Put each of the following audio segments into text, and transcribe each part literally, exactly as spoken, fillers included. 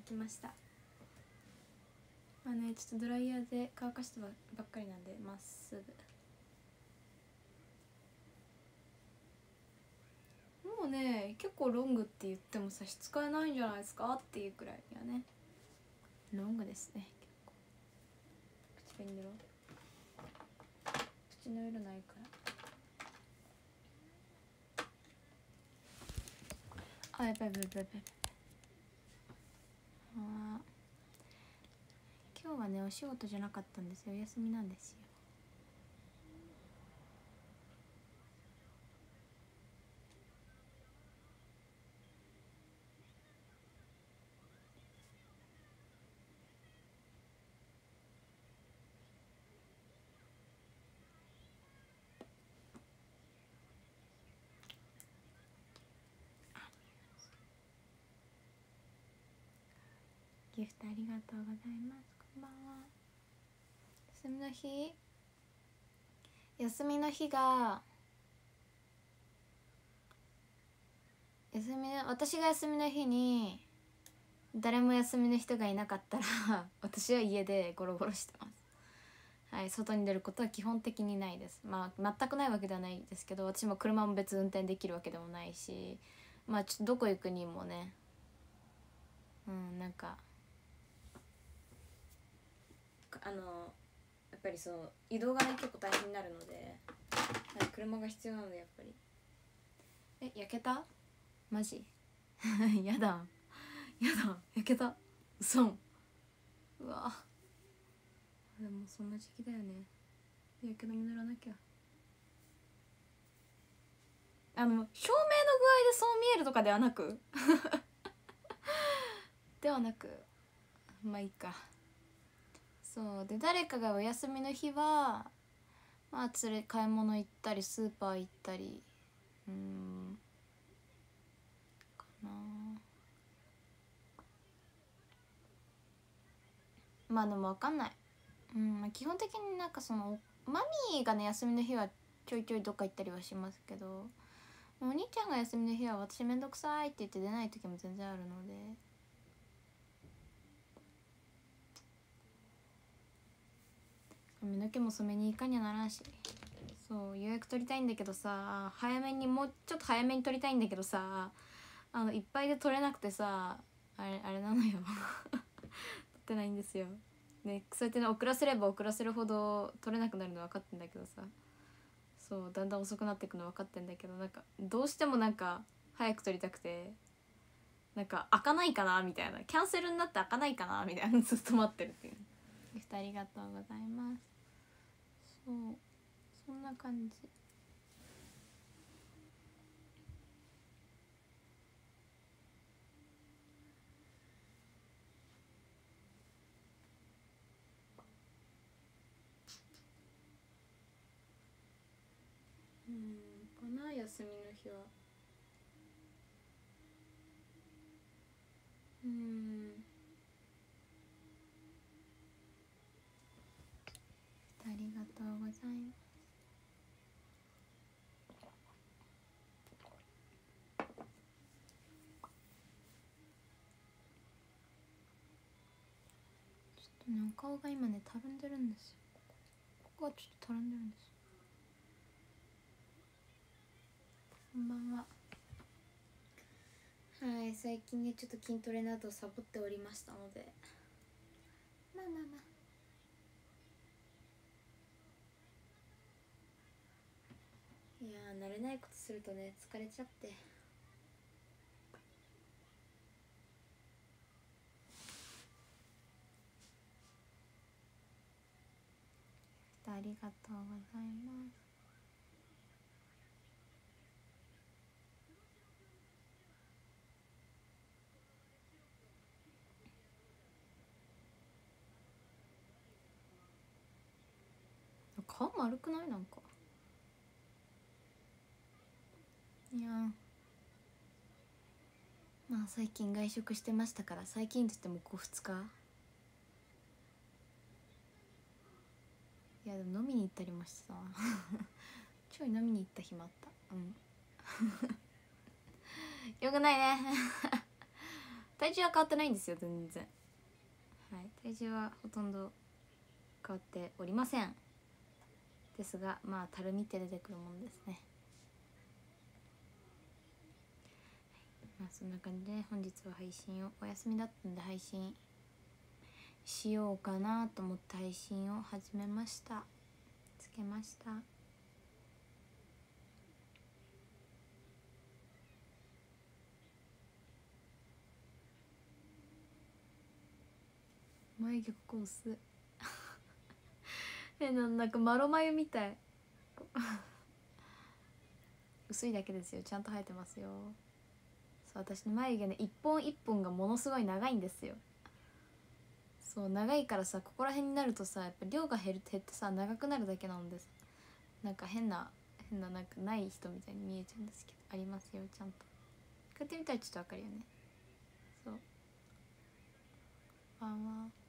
きました。まあね、ちょっとドライヤーで乾かしたばっかりなんでまっすぐ。もうね結構ロングって言っても差し支えないんじゃないですかっていうくらいにはねロングですね。結構口紅塗ろう。口の色ないから。あ、やばいやばいやばいやばい。あ、今日はねお仕事じゃなかったんですよ。お休みなんですよ。ギフトありがとうございます。こんばんは。休みの日休みの日が休みの私が休みの日に誰も休みの人がいなかったら私は家でゴロゴロしてます。はい、外に出ることは基本的にないです。まあ全くないわけではないですけど、私も車も別運転できるわけでもないし、まあちょっとどこ行くにもね、うんなんかあのやっぱりそう移動がね結構大変になるので、はい、車が必要なのでやっぱり。え、焼けた？マジ？やだやだ、焼けた。嘘。うわ、でもそんな時期だよね。やけども塗らなきゃ。あの照明の具合でそう見えるとかではなくではなくまあいいか。そうで、誰かがお休みの日はまあ連れ買い物行ったりスーパー行ったり、うーんかな。まあでも分かんない。うん、基本的になんかそのマミーがね休みの日はちょいちょいどっか行ったりはしますけど、お兄ちゃんが休みの日は私めんどくさいって言って出ない時も全然あるので。髪の毛も染めに行かにはならんし、そう予約取りたいんだけどさ、早めにもうちょっと早めに取りたいんだけどさ、あのいっぱいで取れなくてさ、あれあれなのよ取ってないんですよね。そうやってね遅らせれば遅らせるほど取れなくなるの分かってんだけどさ、そうだんだん遅くなっていくの分かってんだけど、なんかどうしてもなんか早く取りたくて、なんか開かないかなみたいな、キャンセルになって開かないかなみたいなずっと待ってるっていう。ギフトありがとうございます。そうそんな感じ。うんかな、休みの日は。うんありがとうございます。ちょっとねお顔が今ねたるんでるんですよ。ここがちょっとたるんでるんです。こんばんは。はい、最近ねちょっと筋トレなどサボっておりましたので、まあまあまあいやー慣れないことするとね疲れちゃって。ありがとうございます。顔丸くない？なんかいやまあ最近外食してましたから、最近って言ってもここふつか。いやでも飲みに行ったりもしてたなちょい飲みに行った日もあった。うんよくないね体重は変わってないんですよ全然。はい、体重はほとんど変わっておりません。ですがまあたるみって出てくるもんですね。まあそんな感じで本日は配信をお休みだったんで配信しようかなと思って配信を始めました。つけました。眉毛ここ薄いえななんかマロ眉みたい薄いだけですよ、ちゃんと生えてますよ。そう私の眉毛ね一本一本がものすごい長いんですよ。そう長いからさここら辺になるとさやっぱ量が減る減ってさ長くなるだけなのでさなんか変な変ななんかない人みたいに見えちゃうんですけどありますよちゃんと。こうやって見たらちょっとわかるよね。そうあまあ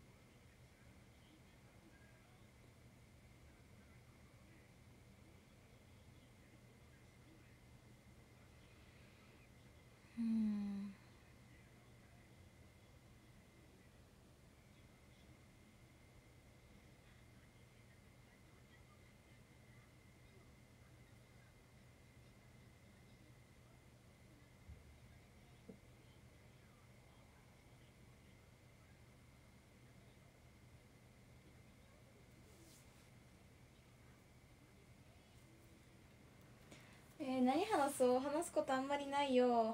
うんえー、何話そう、話すことあんまりないよ。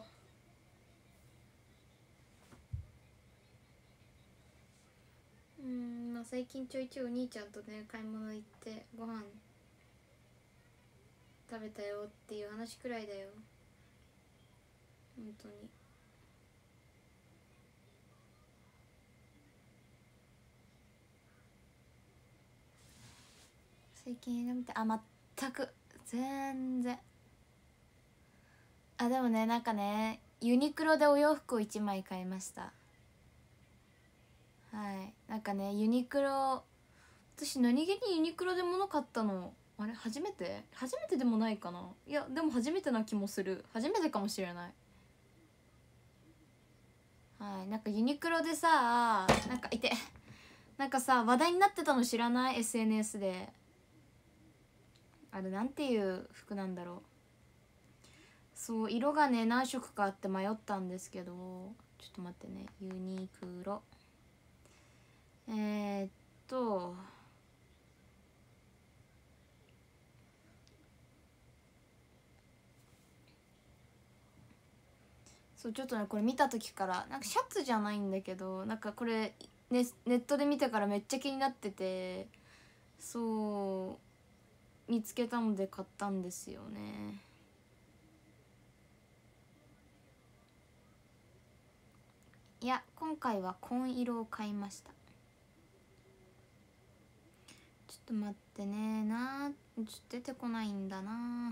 うんまあ最近ちょいちょいお兄ちゃんとね買い物行ってご飯食べたよっていう話くらいだよ本当に。最近映画見てあ全く全然あでもねなんかねユニクロでお洋服をいちまい買いました。はいなんかねユニクロ私何気にユニクロで物買ったのあれ初めて初めてでもないかな。いやでも初めてな気もする。初めてかもしれない。はいなんかユニクロでさなんかいてなんかさ話題になってたの知らない エスエヌエス で。あれなんていう服なんだろう。そう色がね何色かあって迷ったんですけどちょっと待ってねユニクロえー、っとそうちょっとねこれ見た時からなんかシャツじゃないんだけどなんかこれ、ね、ネットで見てからめっちゃ気になっててそう見つけたので買ったんですよね。いや今回は紺色を買いました。ちょっと待ってねなちょっと出てこないんだな。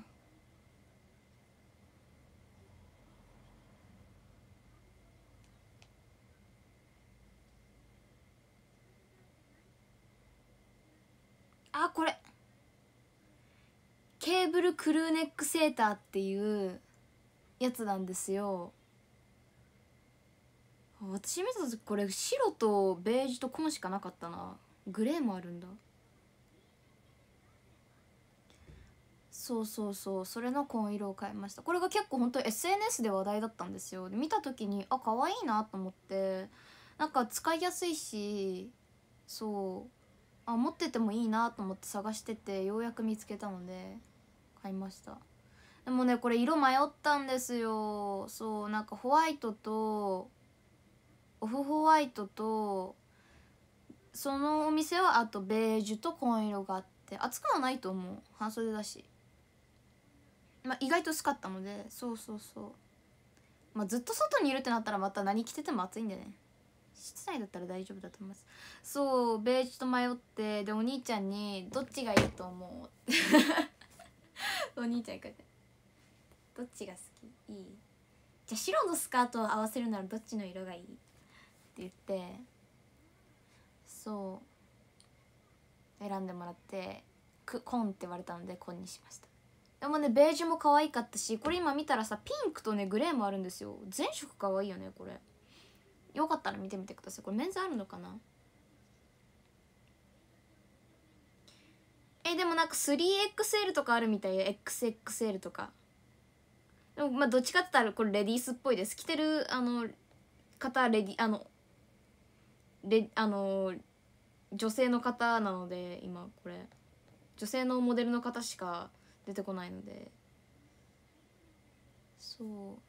あこれケーブルクルーネックセーターっていうやつなんですよ。私見た時これ白とベージュと紺しかなかったな。グレーもあるんだ。そうそうそうそれの紺色を買いました。これが結構本当に エスエヌエス で話題だったんですよ。で見た時にあ可愛いなと思ってなんか使いやすいしそうあ持っててもいいなと思って探しててようやく見つけたので買いました。でもねこれ色迷ったんですよ。そうなんかホワイトとオフホワイトとそのお店はあとベージュと紺色があって厚くはないと思う半袖だし、まあ、意外と薄かったのでそうそうそう、まあ、ずっと外にいるってなったらまた何着てても暑いんでね室内だったら大丈夫だと思います。そうベージュと迷ってでお兄ちゃんにどっちがいいと思うお兄ちゃんこうやってどっちが好きいいじゃあ白のスカートを合わせるならどっちの色がいいって言ってそう選んでもらってく紺って言われたので紺にしました。でもねベージュも可愛かったしこれ今見たらさピンクとねグレーもあるんですよ。全色可愛いよねこれ。 よかったら見てみてください。これメンズあるのかな。えでもなんか スリーエックスエル とかあるみたいよ。 エックスエックスエル とか。でもまあどっちかって言ったらこれレディースっぽいです。着てるあの方レディあのレあの女性の方なので、今これ女性のモデルの方しか出てこないので、そう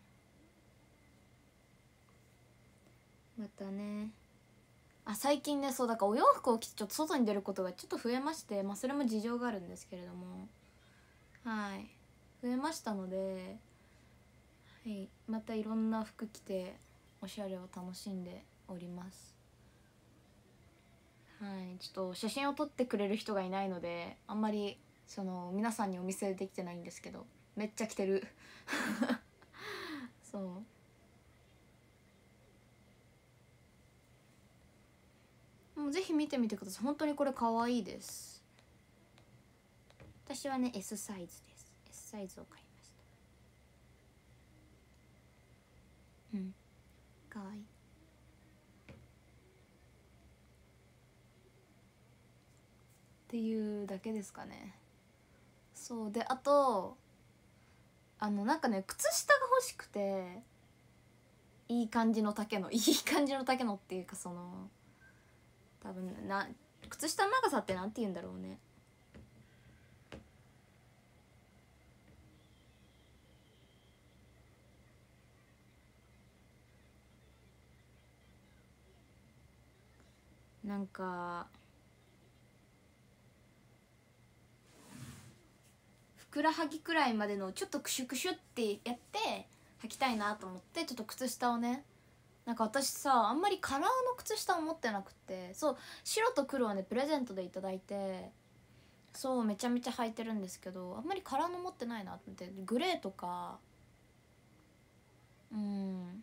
またね、あ最近ね、そうだからお洋服を着てちょっと外に出ることがちょっと増えまして、まあそれも事情があるんですけれども、はい増えましたので、はい、またいろんな服着ておしゃれを楽しんでおります。はい、ちょっと写真を撮ってくれる人がいないのであんまりその皆さんにお見せできてないんですけど、めっちゃ着てるそうもうぜひ見てみてください。本当にこれ可愛いです。私はね S サイズです。 S サイズを買いました。うん可愛いっていうだけですかね。そうで、あとあのなんかね靴下が欲しくて、いい感じの丈のいい感じの丈のっていうか、その多分な靴下の長さってなんて言うんだろうね。なんかふくらはぎくらいまでのちょっとクシュクシュってやって履きたいなと思って、ちょっと靴下をね、なんか私さあんまりカラーの靴下を持ってなくて、そう白と黒はねプレゼントでいただいて、そうめちゃめちゃ履いてるんですけど、あんまりカラーの持ってないなと思って、グレーとかうん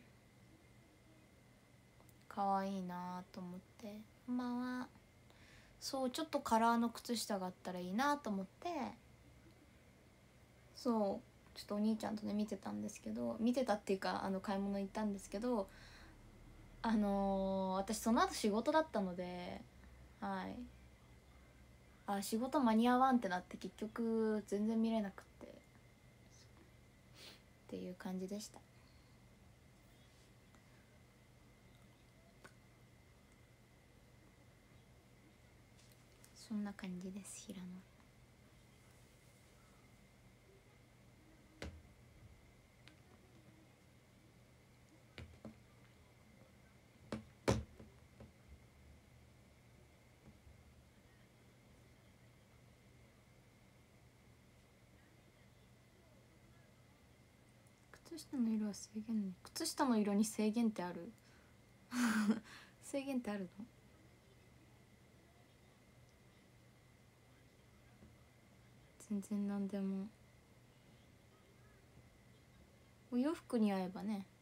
可愛いなと思って、こんばんは。そうちょっとカラーの靴下があったらいいなと思って、そうちょっとお兄ちゃんとね見てたんですけど、見てたっていうかあの買い物行ったんですけど、あのー、私その後仕事だったので、はいあ仕事間に合わんってなって結局全然見れなくってっていう感じでした。そんな感じです。平野靴下の色は制限、靴下の色に制限ってある制限ってあるの？全然なんでもお洋服に合えばね。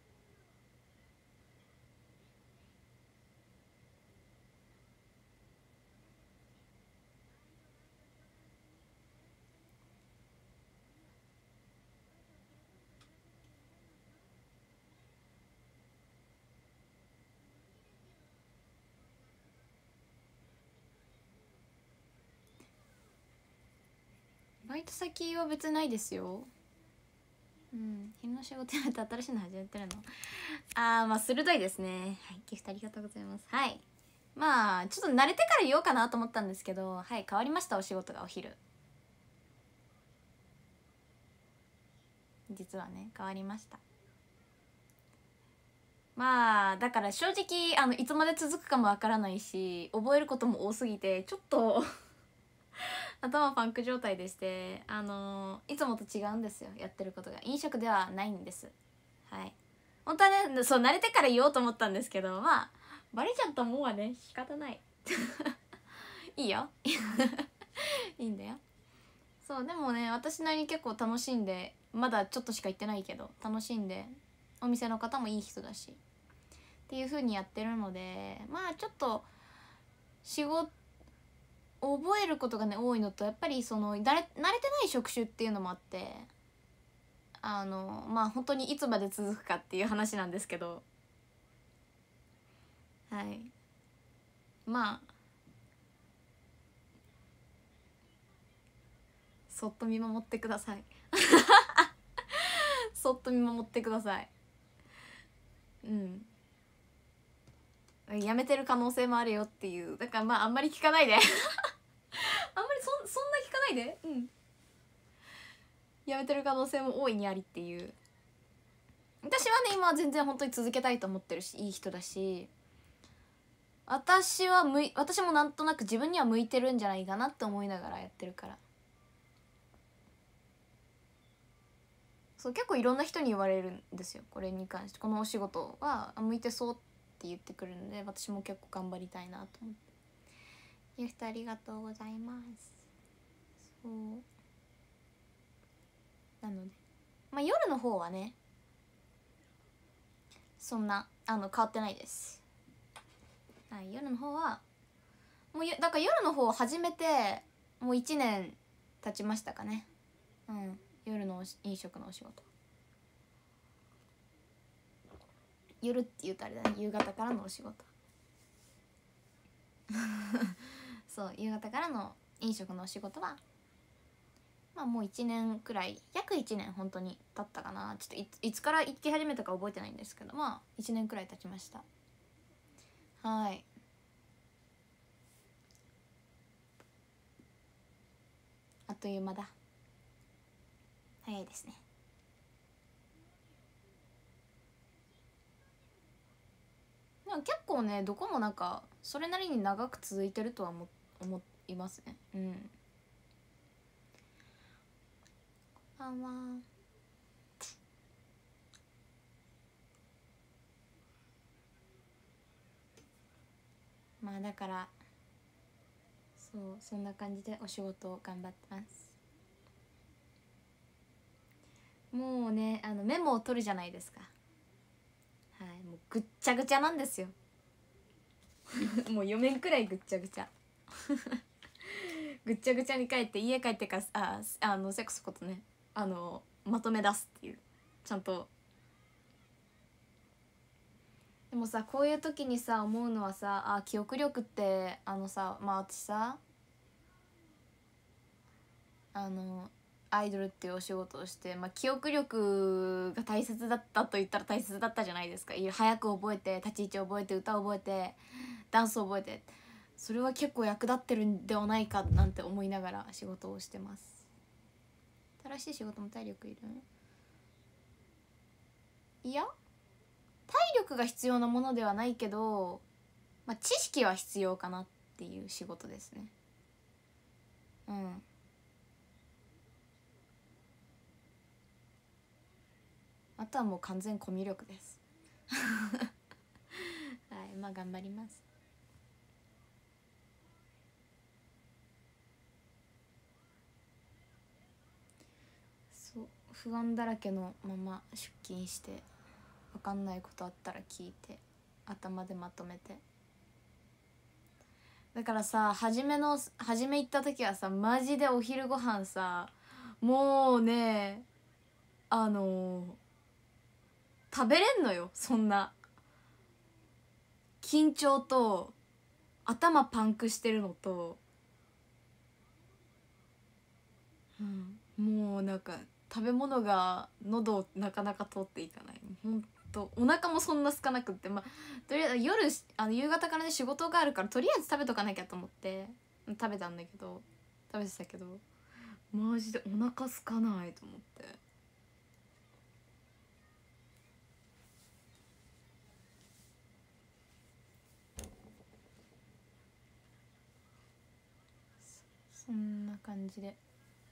バイト先は別にないですよ。うん昼の仕事やめて新しいの始めてるのあーまあ鋭いですね。はいギフトありがとうございます。はいまあちょっと慣れてから言おうかなと思ったんですけど、はい変わりました。お仕事がお昼実はね変わりました。まあだから正直あのいつまで続くかもわからないし、覚えることも多すぎてちょっと頭パンク状態でして、あのいつもと違うんですよ。やってることが飲食ではないんです。はい本当はねそう慣れてから言おうと思ったんですけど、まあバレちゃったもんはね仕方ないいいよいいんだよ。そうでもね私なりに結構楽しんで、まだちょっとしか行ってないけど楽しんで、お店の方もいい人だしっていう風にやってるので、まあちょっと仕事覚えることがね多いのと、やっぱりその慣れ慣れてない職種っていうのもあって、あのまあ本当にいつまで続くかっていう話なんですけど、 はい、まあそっと見守ってくださいそっと見守ってください。うんやめてる可能性もあるよっていう。だからまああんまり聞かないであんまりそそんな聞かないで。うんやめてる可能性も大いにありっていう。私はね今は全然本当に続けたいと思ってるし、いい人だし、私は向い私もなんとなく自分には向いてるんじゃないかなって思いながらやってるから。そう結構いろんな人に言われるんですよ、これに関して。このお仕事は向いてそうって言ってくるので、私も結構頑張りたいなと思って。ギフトありがとうございます。そうなのでまあ夜の方はねそんなあの変わってないです。はい、夜の方はもうだから夜の方を始めてもういちねん経ちましたかね。うん夜の飲食のお仕事、夜って言うとあれだね、夕方からのお仕事そう夕方からの飲食のお仕事はまあもういちねんくらい、約いちねん本当に経ったかな。ちょっと い, いつから行き始めたか覚えてないんですけど、まあいちねんくらい経ちました。はいあっという間だ。早いですね。でも結構ねどこもなんかそれなりに長く続いてるとは思思いますね。うんあんままあだからそうそんな感じでお仕事を頑張ってます。もうねあのメモを取るじゃないですか。はいもうぐっちゃぐちゃなんですよもうよねんくらいぐっちゃぐちゃぐっちゃぐちゃに帰って家帰ってからああのセックスことねあのまとめ出すっていう。ちゃんとでもさこういう時にさ思うのはさあ記憶力ってあのさまあ私さあのアイドルっていうお仕事をして、まあ、記憶力が大切だったと言ったら大切だったじゃないですか。早く覚えて立ち位置覚えて歌覚えてダンス覚えて、それは結構役立ってるんではないかなんて思いながら仕事をしてます。新しい仕事も体力いる？いや体力が必要なものではないけど、まあ、知識は必要かなっていう仕事ですね。うんあとはもう完全コミュ力ですはいまあ頑張ります。そう不安だらけのまま出勤して分かんないことあったら聞いて頭でまとめて。だからさ初めの初め行った時はさマジでお昼ご飯さもうねあのー、食べれんのよ。そんな緊張と頭パンクしてるのと、うん、もうなんか食べ物が喉をなかなか通っていかない。ほんとお腹もそんな空かなくって、まあとりあえず夜あの夕方からね仕事があるからとりあえず食べとかなきゃと思って食べたんだけど食べてたけどマジでお腹空かないと思って。そんな感じで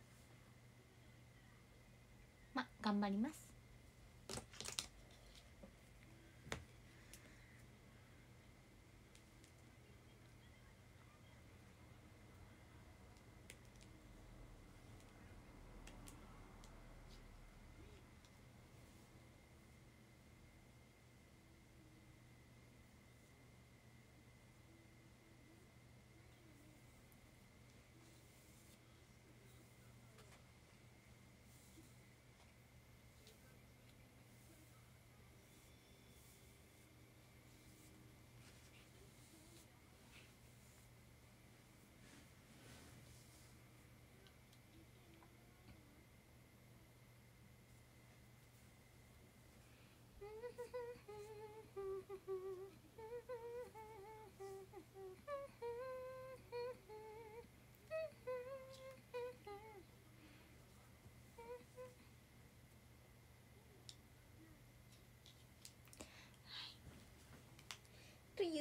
まあ頑張ります。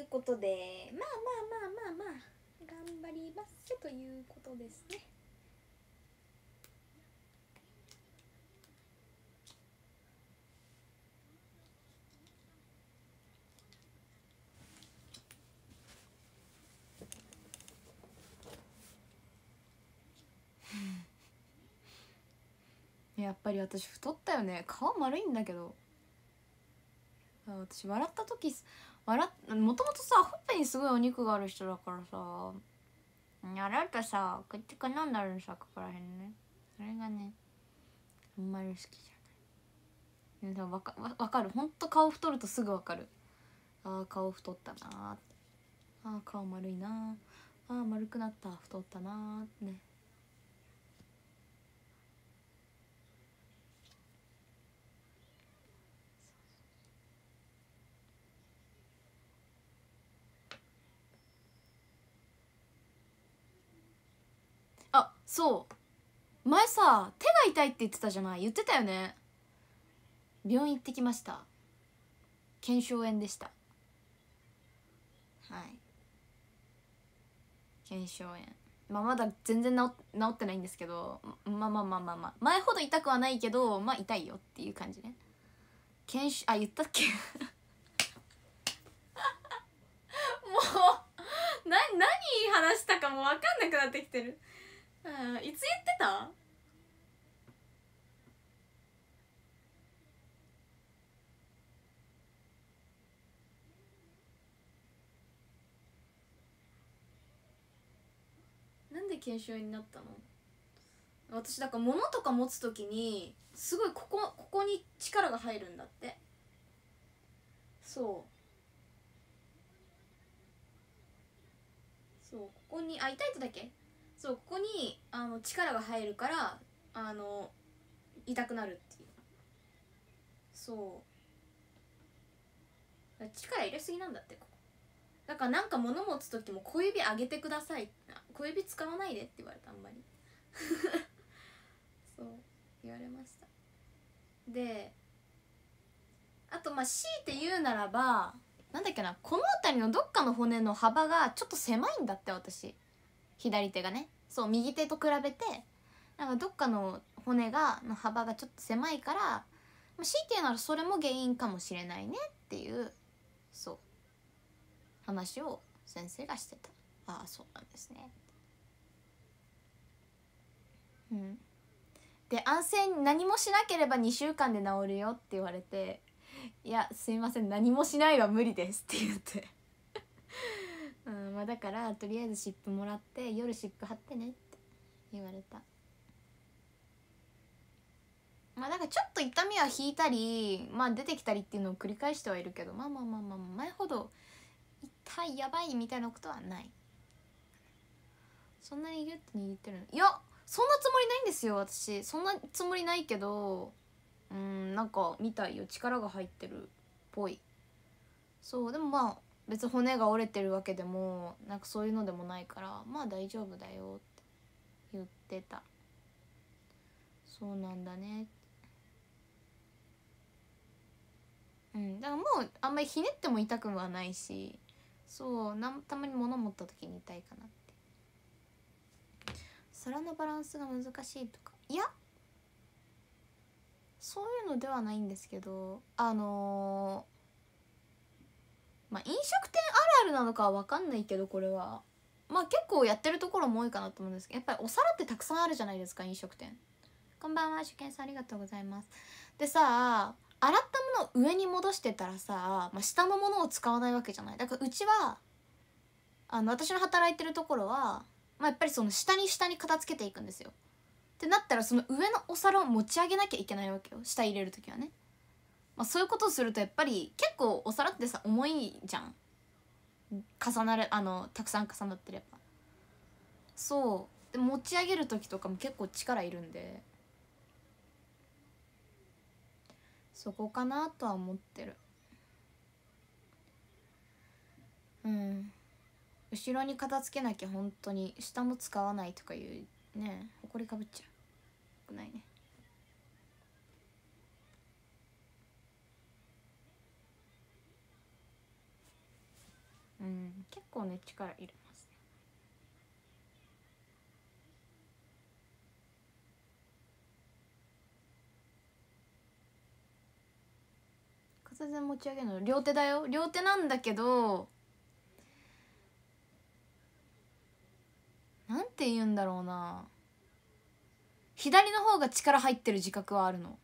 ことで、まあまあまあまあまあ頑張りますということですね。やっぱり私太ったよね。顔丸いんだけど、私笑った時笑っもともとさほっぺにすごいお肉がある人だからさ、笑うとさ口かなんだろうさ、ここら辺ね。それがねあんまり好きじゃない。でもわかわかる、ほんと顔太るとすぐわかる。あー顔太ったなー、あー顔丸いなー、あー丸くなった、太ったなーね。あ、そう前さ手が痛いって言ってたじゃない、言ってたよね。病院行ってきました。腱鞘炎でした。はい、腱鞘炎、まあ、まだ全然治治ってないんですけど、まあまあまあまあまあ前ほど痛くはないけど、まあ痛いよっていう感じね。腱鞘、あ言ったっけもうな何話したかもう分かんなくなってきてる。あいつ言ってた？なんで腱鞘炎になったの？私だから物とか持つ時にすごいここここに力が入るんだって。そうそうここに、あ痛いってだけ。そうここにあの力が入るからあの痛くなるっていう。そう力入れすぎなんだって、ここだから。なんか物持つ時も小指上げてください、小指使わないでって言われた。あんまりそう言われました。であとまあ強いて言うならばなんだっけな、この辺りのどっかの骨の幅がちょっと狭いんだって、私左手がね。そう右手と比べてなんかどっかの骨がの幅がちょっと狭いから、まあ、強いて言うならそれも原因かもしれないねっていうそう話を先生がしてた。ああそうなんですね。うんで安静何もしなければにしゅうかんで治るよって言われて、いやすいません何もしないは無理ですって言ってうんまあだからとりあえず湿布もらって夜湿布貼ってねって言われた。まあだからちょっと痛みは引いたりまあ出てきたりっていうのを繰り返してはいるけど、まあまあまあまあ前ほど痛いやばいみたいなことはない。そんなにギュッと握ってるの？いやそんなつもりないんですよ。私そんなつもりないけど、うんなんかみたいよ、力が入ってるっぽい。そうでもまあ別に骨が折れてるわけでもなんかそういうのでもないからまあ大丈夫だよって言ってた。そうなんだね。うんだからもうあんまりひねっても痛くはないし、そうなんたまに物持った時に痛いかなって。皿のバランスが難しいとか、いやそういうのではないんですけど、あのー、まあ飲食店あるあるなのかは分かんないけど、これはまあ結構やってるところも多いかなと思うんですけど、やっぱりお皿ってたくさんあるじゃないですか飲食店。こんばんは受験さんありがとうございます。でさ洗ったものを上に戻してたらさ、まあ、下のものを使わないわけじゃない。だからうちはあの私の働いてるところは、まあ、やっぱりその下に下に片付けていくんですよ。ってなったらその上のお皿を持ち上げなきゃいけないわけよ、下入れる時はね。まあ、そういうことをするとやっぱり結構お皿ってさ重いじゃん、重なるあのたくさん重なってれば。そうで持ち上げる時とかも結構力いるんで、そこかなとは思ってる。うん後ろに片付けなきゃ本当に下も使わないとかいうね、ほこりかぶっちゃう、よくないね。うん結構ね力入れますね。片手持ち上げるの両手だよ、両手なんだけど、なんて言うんだろうな、左の方が力入ってる自覚はあるの。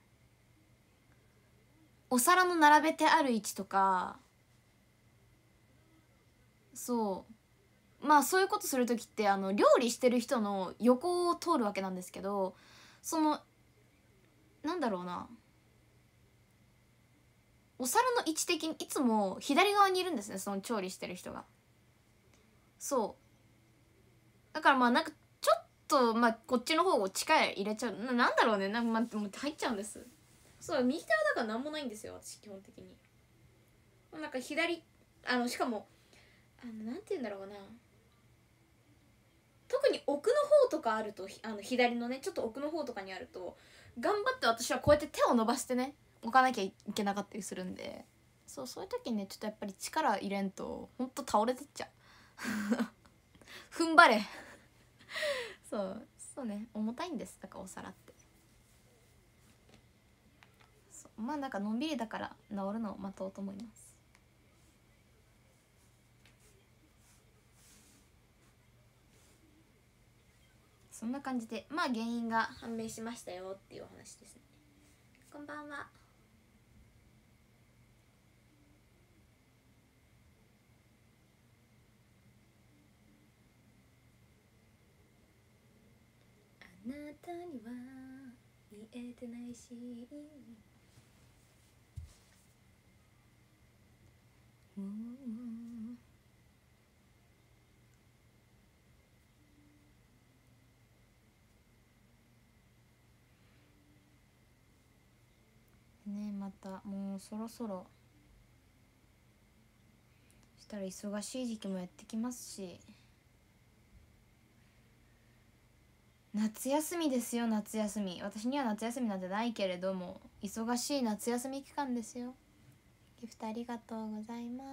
お皿の並べてある位置とか、そうまあそういうことする時ってあの料理してる人の横を通るわけなんですけど、そのなんだろうな、お皿の位置的にいつも左側にいるんですね、その調理してる人が。そうだからまあなんかちょっとまあこっちの方を力入れちゃう な, なんだろうね、なんか、まあ、もう入っちゃうんです。そう右手はだから何もないんですよ私基本的に。なんか左あのしかもあのなんて言うんだろうな、特に奥の方とかあると、あの左のねちょっと奥の方とかにあると頑張って私はこうやって手を伸ばしてね置かなきゃいけなかったりするんで、そうそういう時にねちょっとやっぱり力入れんとほんと倒れてっちゃう踏ん張れそうそうね、重たいんです、だからお皿って。そうまあなんかのんびりだから治るのを待とうと思います。そんな感じでまあ原因が判明しましたよっていうお話ですね。こんばんは。あなたには見えてないし、うね、またもうそろそろしたら忙しい時期もやってきますし、夏休みですよ、夏休み。私には夏休みなんてないけれども忙しい夏休み期間ですよ。ギフトありがとうございます。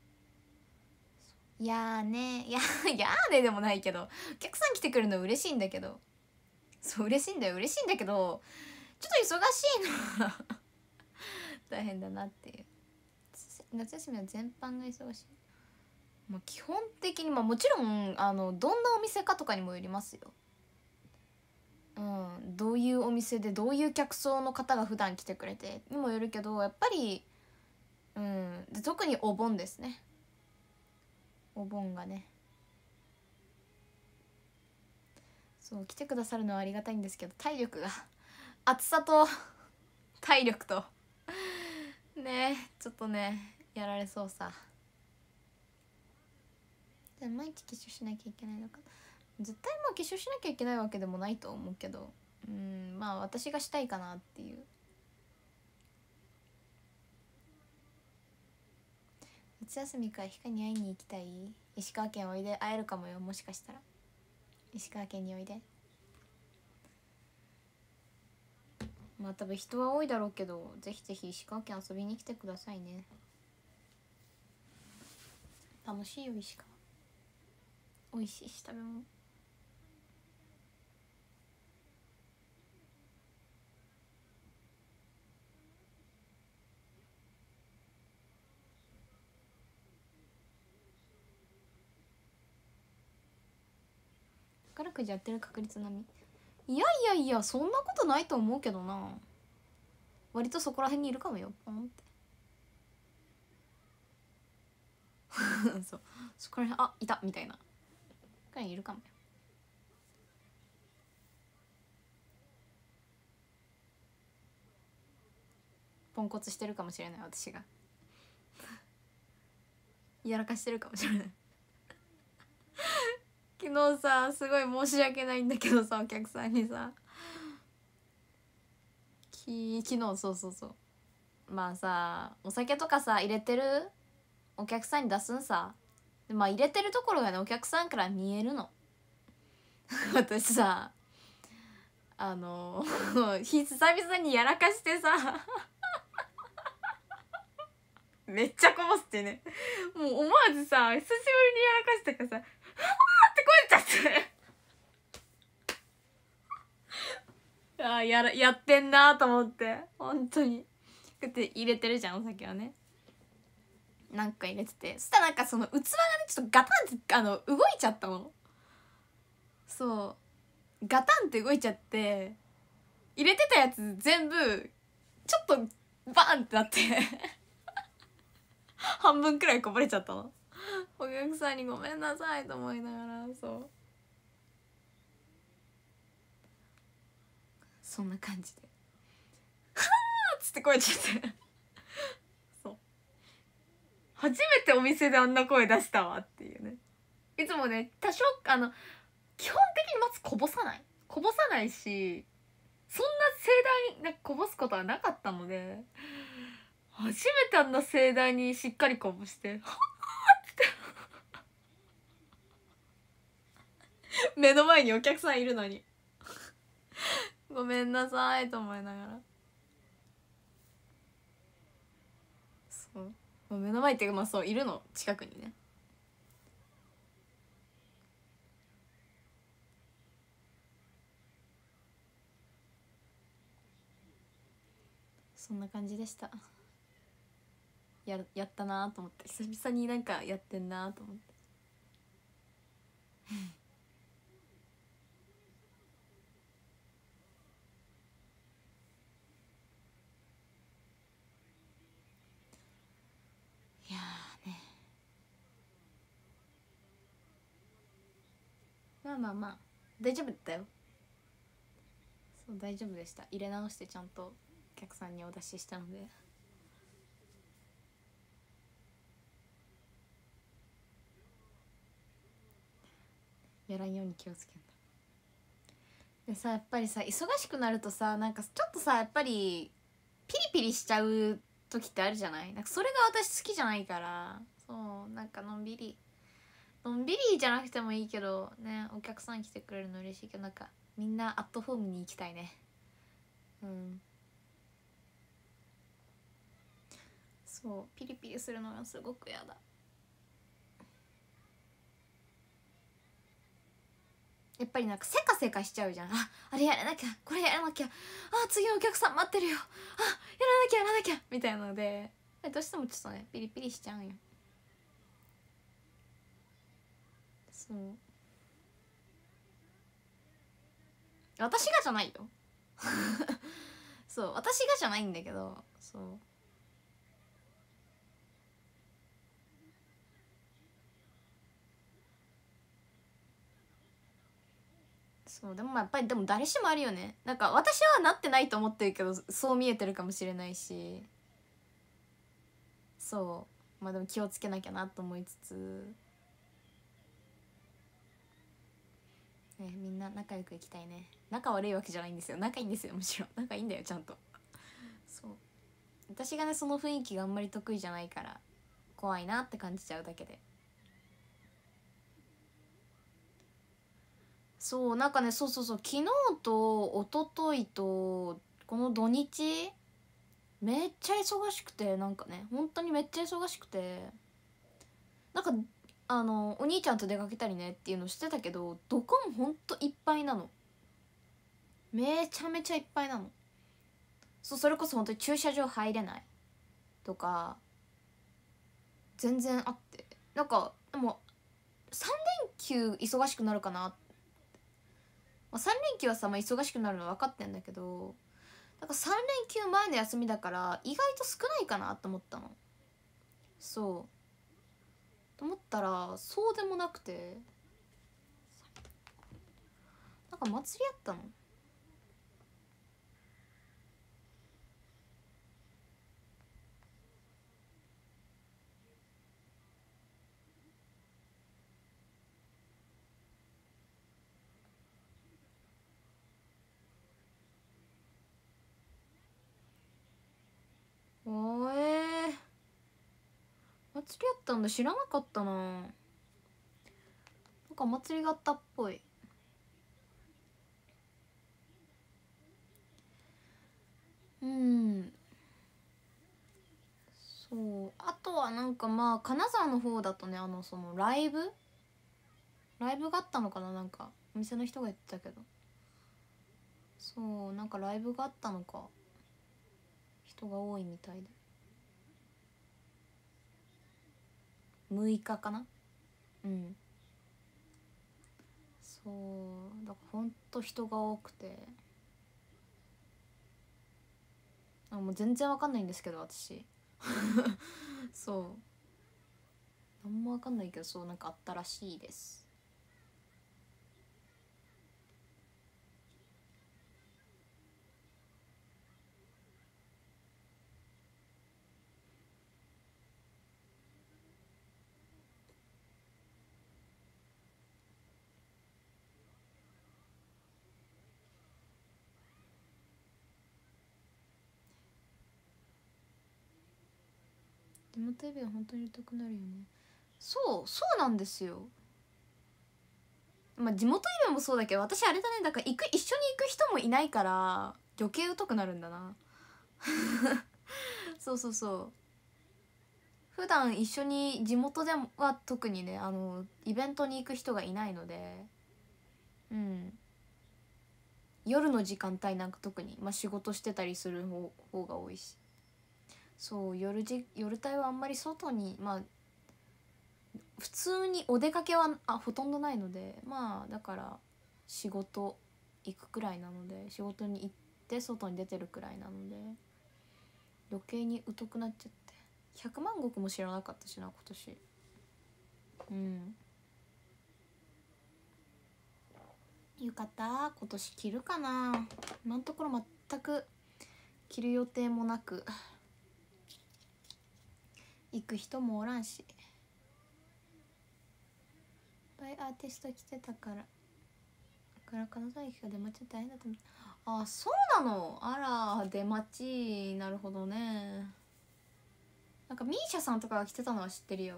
いやーね、いやいやーねでもないけど、お客さん来てくるの嬉しいんだけど、そう嬉しいんだよ嬉しいんだけど、ちょっと忙しいのは大変だなっていう。夏休みは全般が忙しい。まあ、基本的にまあもちろんあのどんなお店かとかにもよりますよ。うん、どういうお店でどういう客層の方が普段来てくれてにもよるけど、やっぱり、うん、で特にお盆ですね。お盆がね、そう来てくださるのはありがたいんですけど、体力が暑さと体力とねちょっとねやられそうさ。じゃあ毎日化粧しなきゃいけないのか、絶対まあ化粧しなきゃいけないわけでもないと思うけど、うんまあ私がしたいかなっていう。夏休みからひかに会いに行きたい。石川県おいで、会えるかもよ、もしかしたら。石川県においで。まあ多分人は多いだろうけど、ぜひぜひ石川県遊びに来てくださいね。楽しいよ石川、美味しいし食べ物。宝くじやってる確率並み。いやいやいや、そんなことないと思うけどな。割とそこら辺にいるかもよ、ポンってそうそこら辺、あいたみたいなくらいいるかもよ。ポンコツしてるかもしれない私がやらかしてるかもしれない昨日さすごい申し訳ないんだけどさ、お客さんにさき昨日そうそうそうまあさお酒とかさ入れてるお客さんに出すんさ。でまあ入れてるところがねお客さんから見えるの私さあの久々にやらかしてさめっちゃこぼすってね。もう思わずさ、久しぶりにやらかしたからさ、はぁって声出ちゃってあーやらやってんなーと思って、本当にこうやって入れてるじゃん、お酒はね。なんか入れてて、そしたらなんかその器がねちょっとガタンってあの動いちゃったの。そうガタンって動いちゃって、入れてたやつ全部ちょっとバーンってなって半分くらいこぼれちゃったの。お客さんにごめんなさいと思いながら、そうそんな感じではーっつって声ちゃってそう初めてお店であんな声出したわっていうね。いつもね多少あの基本的にまずこぼさないこぼさないし、そんな盛大になんかこぼすことはなかったので、初めてあんな盛大にしっかりこぼしてはーって目の前にお客さんいるのにごめんなさいと思いながら、そう目の前っていうかまあそういるの近くにね。そんな感じでした。ややったなと思って、久々になんかやってんなと思っていやーね、まあまあまあ大丈夫だよ。そう大丈夫でした。入れ直してちゃんとお客さんにお出ししたので。やらんように気をつけんだ。でさ、やっぱりさ忙しくなるとさ、なんかちょっとさやっぱりピリピリしちゃう時ってあるじゃない。なんかそれが私好きじゃないから、そうなんかのんびりのんびりじゃなくてもいいけどね、お客さん来てくれるの嬉しいけど、なんかみんなアットホームに行きたいね。うん、そうピリピリするのがすごく嫌だ。やっぱりなんかせかせかしちゃうじゃん。ああれやらなきゃこれやらなきゃ、あ次のお客さん待ってるよ、あやらなきゃやらなきゃみたいなので、どうしてもちょっとねピリピリしちゃうんよ。そう私がじゃないよそう私がじゃないんだけど、そうそうでもまあやっぱりでも誰しもあるよね。なんか私はなってないと思ってるけどそう見えてるかもしれないし、そうまあでも気をつけなきゃなと思いつつ、ね、みんな仲良くいきたいね。仲悪いわけじゃないんですよ、仲いいんですよ、むしろ仲いいんだよちゃんと。そう私がねその雰囲気があんまり得意じゃないから怖いなって感じちゃうだけで。そうなんかね、そうそうそう昨日と一昨日とこの土日めっちゃ忙しくて、なんかね本当にめっちゃ忙しくて、なんかあのお兄ちゃんと出かけたりねっていうのしてたけど、どこもほんといっぱいなの。めちゃめちゃいっぱいなの。そうそれこそ本当に駐車場入れないとか全然あって、なんかでもさん連休忙しくなるかな、まあ、さん連休はさ、まあ、忙しくなるの分かってんだけど、なんかさん連休前の休みだから意外と少ないかなと思ったの。そうと思ったらそうでもなくて、なんか祭りやったの。おえー、祭りやったんだ、知らなかったな。なんか祭りがあったっぽい。うんそうあとはなんかまあ金沢の方だとね、あのそのライブライブがあったのかな、なんかお店の人が言ってたけど、そうなんかライブがあったのか人が多いみたいで、むいかかな。うんそうだからほんと人が多くて、あもう全然わかんないんですけど私そうなんもわかんないけど、そうなんかあったらしいです。地元イベは本当に疎くなるよね。そうそうなんですよ。まあ地元イベもそうだけど、私あれだね、だから行く一緒に行く人もいないから余計疎くなるんだなそうそうそう、普段一緒に地元では特にね、あのイベントに行く人がいないので、うん夜の時間帯なんか特に、まあ、仕事してたりする方方が多いし、そう夜じ夜帯はあんまり外に、まあ普通にお出かけはあほとんどないので、まあだから仕事行くくらいなので、仕事に行って外に出てるくらいなので余計に疎くなっちゃって、百万石も知らなかったしな今年。うん浴衣今年着るかな。今のところ全く着る予定もなく、行く人もおらんし、いっぱいアーティスト来てたから、だから金沢駅が出待ち大変だと思って。あそうなの、あら出待ち、なるほどね。なんかミーシャさんとかが来てたのは知ってるよ。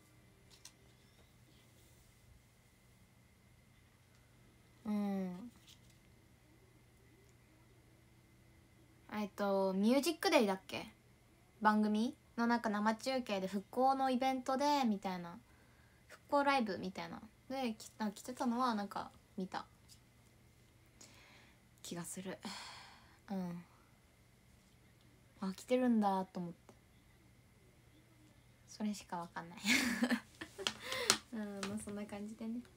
うんえっとミュージックデイだっけ、番組のなんか生中継で復興のイベントでみたいな、復興ライブみたいなで来た来てたのはなんか見た気がする。うんあ来てるんだと思って、それしかわかんないうんまあそんな感じでね。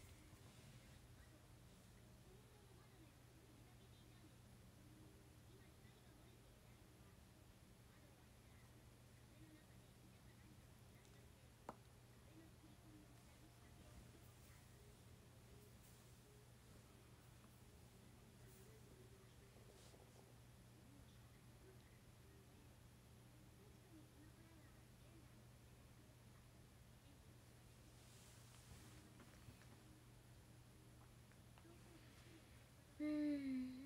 うん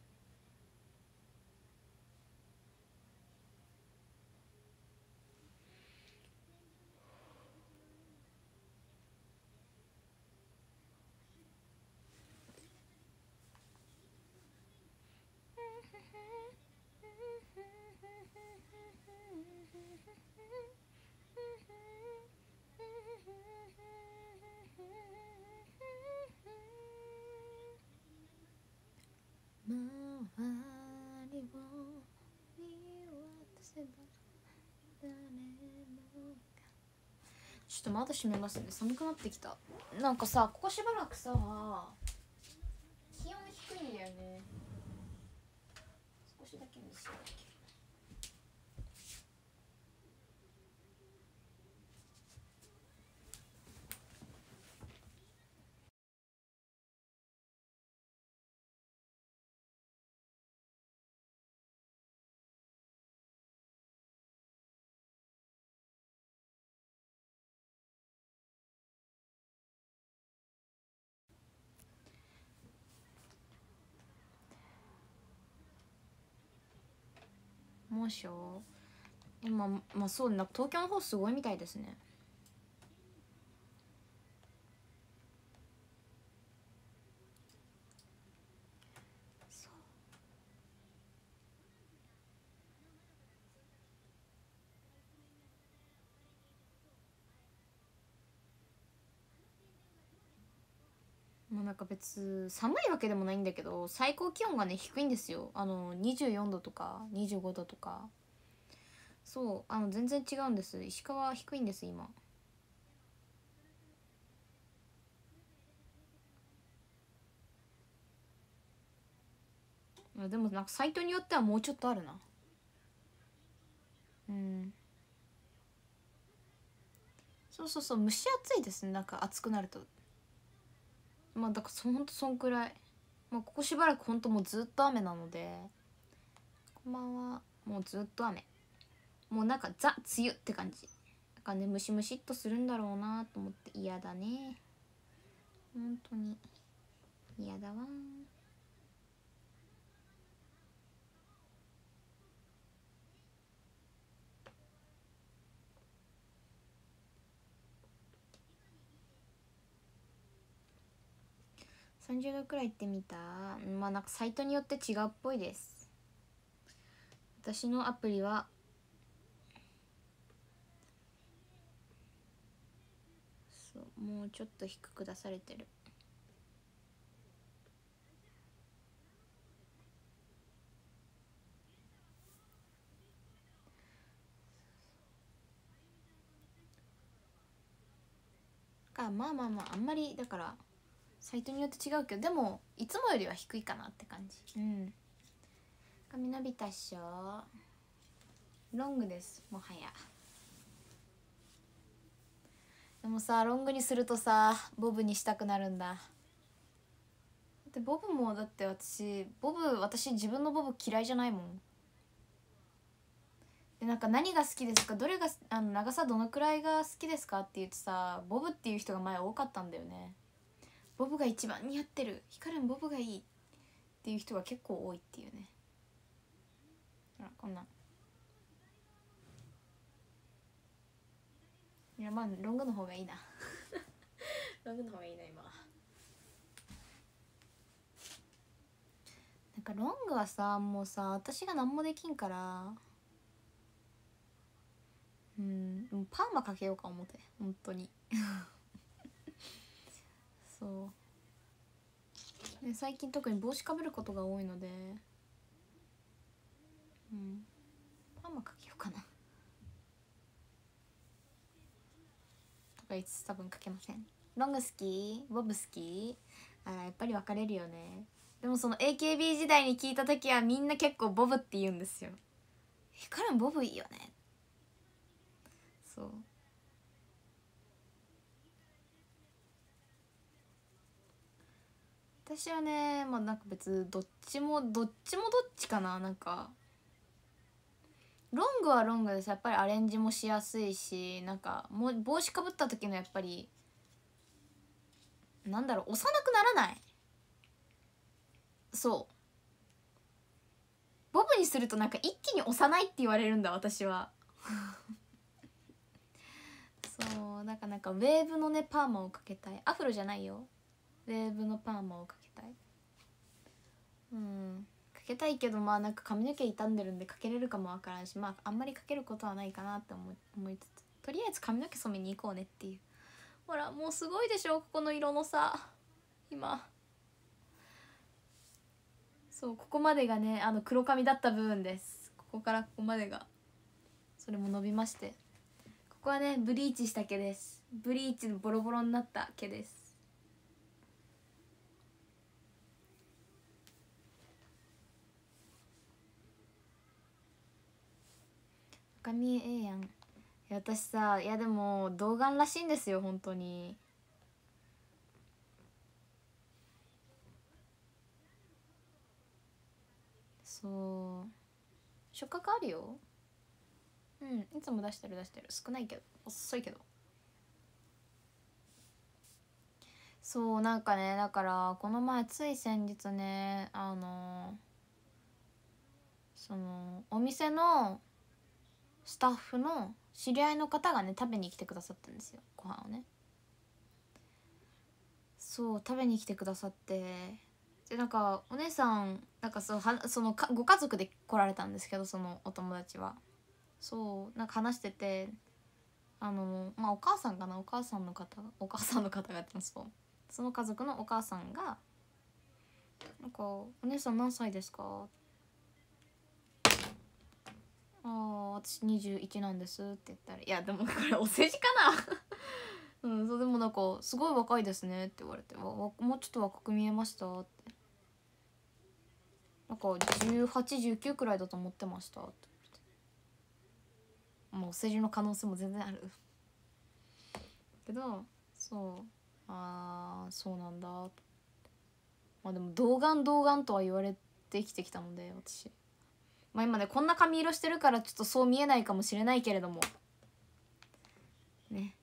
周りを見渡せば誰もが、ちょっとまだ閉めますね、寒くなってきた。なんかさここしばらくさ気温低いんだよね、少しだけにしてだけ。猛暑今まあそうね、東京の方すごいみたいですね。 なんか別寒いわけでもないんだけど、最高気温がね低いんですよ。あのにじゅうよんどとかにじゅうごどとか。そうあの全然違うんです。石川は低いんです今。でもなんかサイトによってはもうちょっとあるな。うん、そうそうそう、蒸し暑いですね。なんか暑くなると。まあだからそほんとそんくらい。まあここしばらくほんともうずっと雨なので。こんばんは。もうずっと雨。もうなんかザ梅雨って感じ。なんかねムシムシっとするんだろうなと思って嫌だね。本当に嫌だわ。さんじゅうどくらい行ってみた。まあなんかサイトによって違うっぽいです。私のアプリはそうもうちょっと低く出されてる。かまあまあまああんまりだからサイトによって違うけど、でもいつもよりは低いかなって感じ。うん、髪伸びたっしょ。ロングですもはや。でもさロングにするとさボブにしたくなるんだ。だってボブもだって私ボブ私自分のボブ嫌いじゃないもん。でなんか何が好きですか、どれがあの長さどのくらいが好きですかって言ってさ、ボブっていう人が前多かったんだよね。ボブが一番似合ってる、ヒカルンボブがいいっていう人が結構多いっていうね。あらこんなん、いやまあロングの方がいいなロングの方がいいな今。なんかロングはさもうさ私が何もできんから、うんもうパーマかけようか思って本当にそうで最近特に帽子かぶることが多いので、うんパーマかけようかなとか言いつつ多分かけません。ロング好きボブ好き、あらやっぱり分かれるよね。でもその エーケービー 時代に聞いた時はみんな結構ボブって言うんですよ。ヒカルンボブいいよね。そう私はねまあなんか別どっちもどっちもどっちかな。なんかロングはロングです。やっぱりアレンジもしやすいし、なんかもう帽子かぶった時のやっぱりなんだろう幼くならない。そうボブにするとなんか一気に幼いって言われるんだ私はそうだからなんかウェーブのねパーマをかけたい。アフロじゃないよ、ウェーブのパーマをかけたい。うんかけたいけどまあなんか髪の毛傷んでるんでかけれるかもわからんし、まああんまりかけることはないかなって思い思いつつ、とりあえず髪の毛染めに行こうねっていう。ほらもうすごいでしょここの色のさ今。そうここまでがねあの黒髪だった部分です。ここからここまでがそれも伸びまして、ここはねブリーチした毛です。ブリーチのボロボロになった毛です。髪ええやん。いや私さいやでも童顔らしいんですよ本当に。そう触覚あるよ。うんいつも出してる出してる、少ないけど遅いけど。そうなんかねだからこの前つい先日ねあのそのお店のスタッフの知り合いの方がね食べに来てくださったんですよご飯をね。そう食べに来てくださって、でなんかお姉さんなんかそうはそのかご家族で来られたんですけど、そのお友達はそうなんか話してて、あのまあお母さんかなお母さんの方お母さんの方がそうその家族のお母さんがなんか「お姉さん何歳ですか?」ああ私にじゅういちなんですって言ったら「いやでもこれお世辞かな」うんそうでもなんか「すごい若いですね」って言われて「わわもうちょっと若く見えました」ってなんかじゅうはち、じゅうきゅうくらいだと思ってましたって言われて、まあお世辞の可能性も全然あるけどそうああそうなんだとまあでも童顔童顔とは言われて生きてきたので私まあ今ねこんな髪色してるからちょっとそう見えないかもしれないけれどもね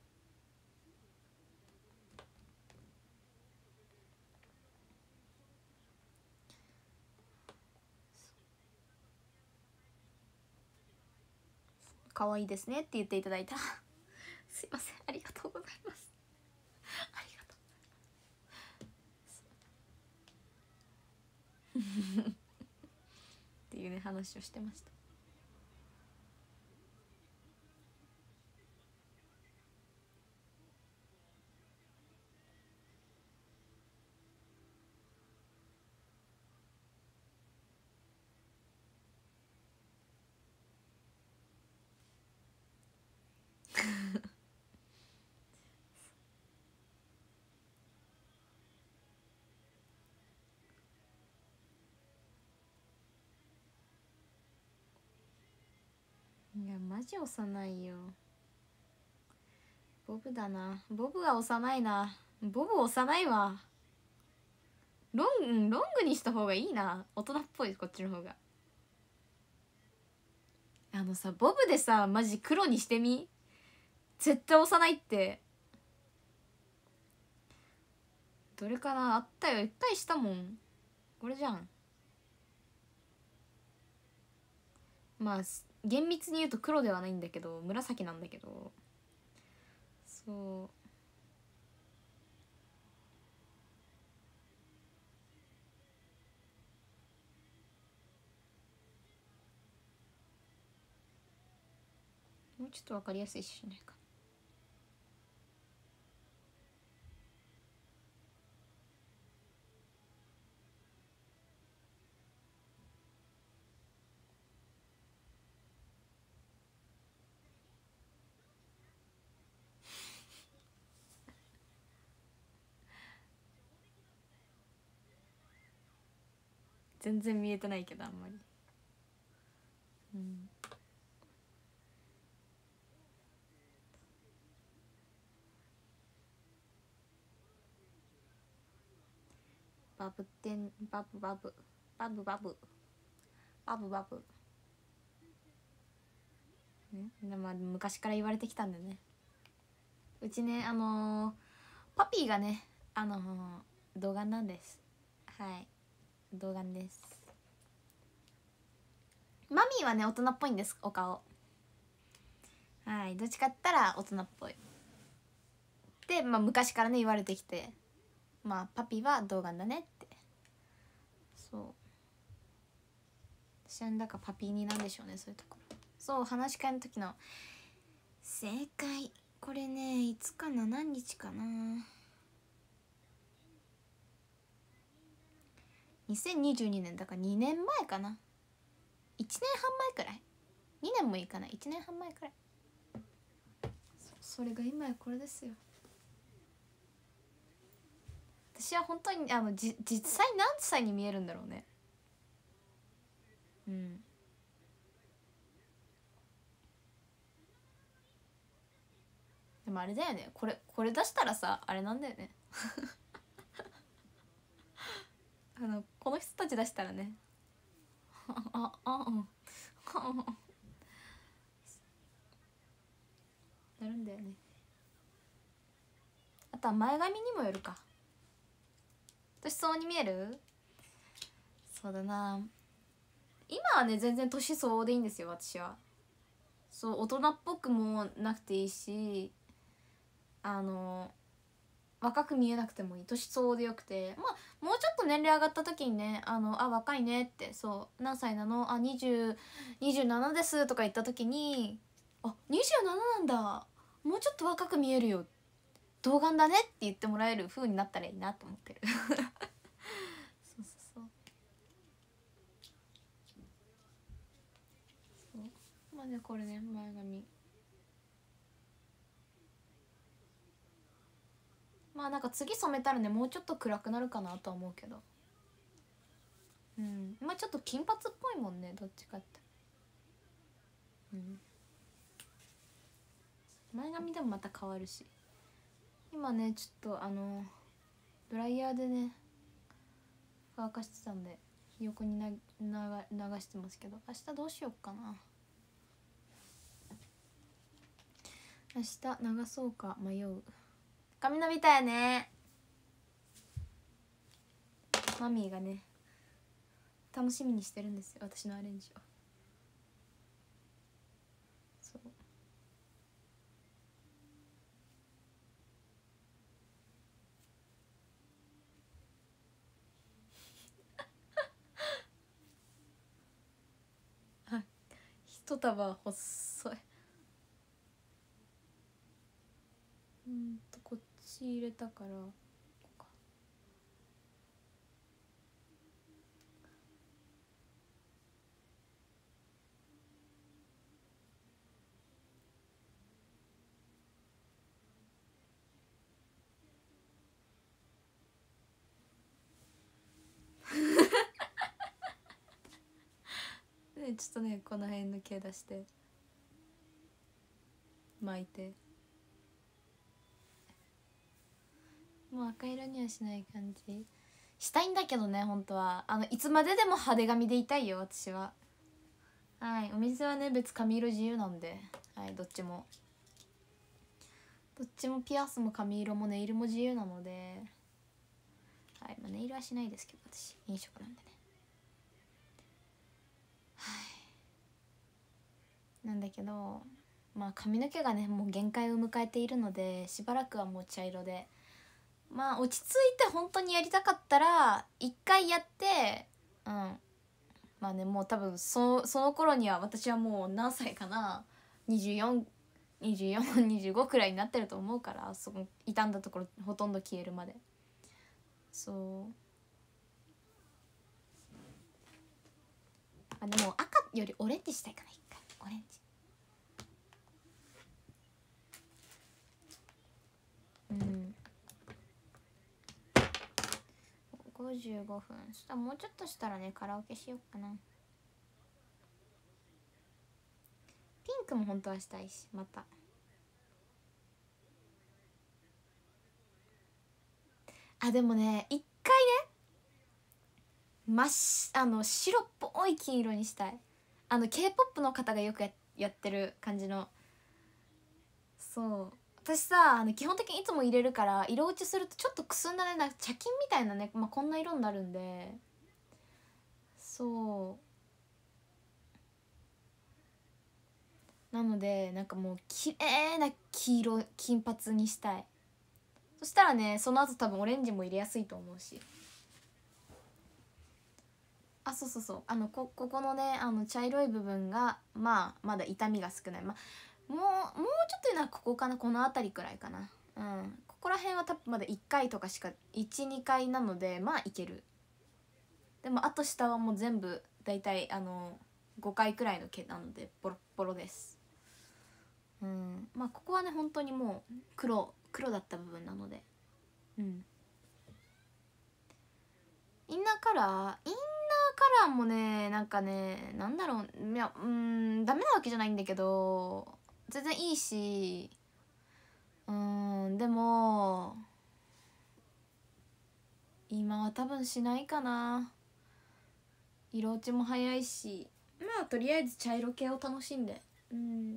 可愛いですねって言っていただいたすいませんありがとうございますありがとうっていうね話をしてましたいやマジ幼いよボブだなボブは幼いなボブ幼いわロングロングにした方がいいな大人っぽいこっちの方があのさボブでさマジ黒にしてみ絶対幼いってどれかなあったよいっぱいしたもんこれじゃんまあ厳密に言うと黒ではないんだけど紫なんだけどそうもうちょっと分かりやすいしないか全然見えてないけどあんまりうんバブってんバブバブバブバブバブバブねまあ昔から言われてきたんだよねうちねあのー、パピーがねあのー、童顔なんですはい童顔ですマミーはね大人っぽいんですお顔はいどっちかって言ったら大人っぽいで、まあ、昔からね言われてきてまあパピは童顔だねってそう私はだからパピーになんでしょうねそういうところそう話し会の時の正解これねいつかな何日かなにせんにじゅうにねんだからにねんまえかないちねんはんまえくらいにねんもいかないいちねんはんまえくらい そ, それが今やこれですよ私は本当にあのじ実際何歳に見えるんだろうねうんでもあれだよねこれこれ出したらさあれなんだよねあのこの人たち出したらねああうんなるんだよねあとは前髪にもよるか年相応に見えるそうだな今はね全然年相応でいいんですよ私はそう大人っぽくもなくていいしあの若く見えなくてもいい年相応でよくてまあもうちょっと年齢上がった時にねあのあ若いねってそう何歳なのあにじゅう、にじゅうななですとか言った時にあにじゅうなななんだもうちょっと若く見えるよ童顔だねって言ってもらえる風になったらいいなと思ってるそうそうそうそうまあねこれね前髪まあなんか次染めたらねもうちょっと暗くなるかなとは思うけど、うんまあちょっと金髪っぽいもんねどっちかって。うん前髪でもまた変わるし、今ねちょっとあのドライヤーでね乾かしてたんで横になな流してますけど、明日どうしようかな。明日流そうか迷う。髪伸びたよねマミーがね、楽しみにしてるんですよ私のアレンジを。そうあ一束細い。うんとこっち入れたからこうかでちょっとねこの辺の毛出して巻いて、もう赤色にはしない感じしたいんだけどね。本当はあのいつまででも派手髪でいたいよ私は。はいお店はね別髪色自由なんで、はいどっちもどっちもピアスも髪色もネイルも自由なので、はいまあ、ネイルはしないですけど私飲食なんでね。はいなんだけどまあ髪の毛がねもう限界を迎えているのでしばらくはもう茶色で、まあ落ち着いて本当にやりたかったら一回やってうんまあねもう多分そその頃には私はもう何歳かなにじゅうよん、にじゅうよん、にじゅうごくらいになってると思うから、そこ傷んだところほとんど消えるまで。そうあでも赤よりオレンジしたいかな一回オレンジ。うんごじゅうごふんそしたらもうちょっとしたらねカラオケしようかな。ピンクも本当はしたいしまたあでもね一回ね真っあの白っぽい金色にしたい。あの K-ポップ の方がよく や, やってる感じの。そう私さあの基本的にいつも入れるから色落ちするとちょっとくすんだねなんか茶金みたいなね、まあ、こんな色になるんでそうなのでなんかもう綺麗な黄色金髪にしたい。そしたらねその後多分オレンジも入れやすいと思うし。あそうそうそうあの こ, ここのねあの茶色い部分がまあまだ傷みが少ない、まあ、もうもうちょっというのはここかなこの辺りくらいかな。うんここら辺は多分まだいっかいとかしかいち、にかいなのでまあいける。でもあと下はもう全部だいたいあのごかいくらいの毛なのでボロッボロです。うんまあここはね本当にもう黒黒だった部分なので。うんインナーカラーインナーカラーもねなんかねなんだろういやうんダメなわけじゃないんだけど全然いいし、うんでも今は多分しないかな。色落ちも早いしまあとりあえず茶色系を楽しんで。うん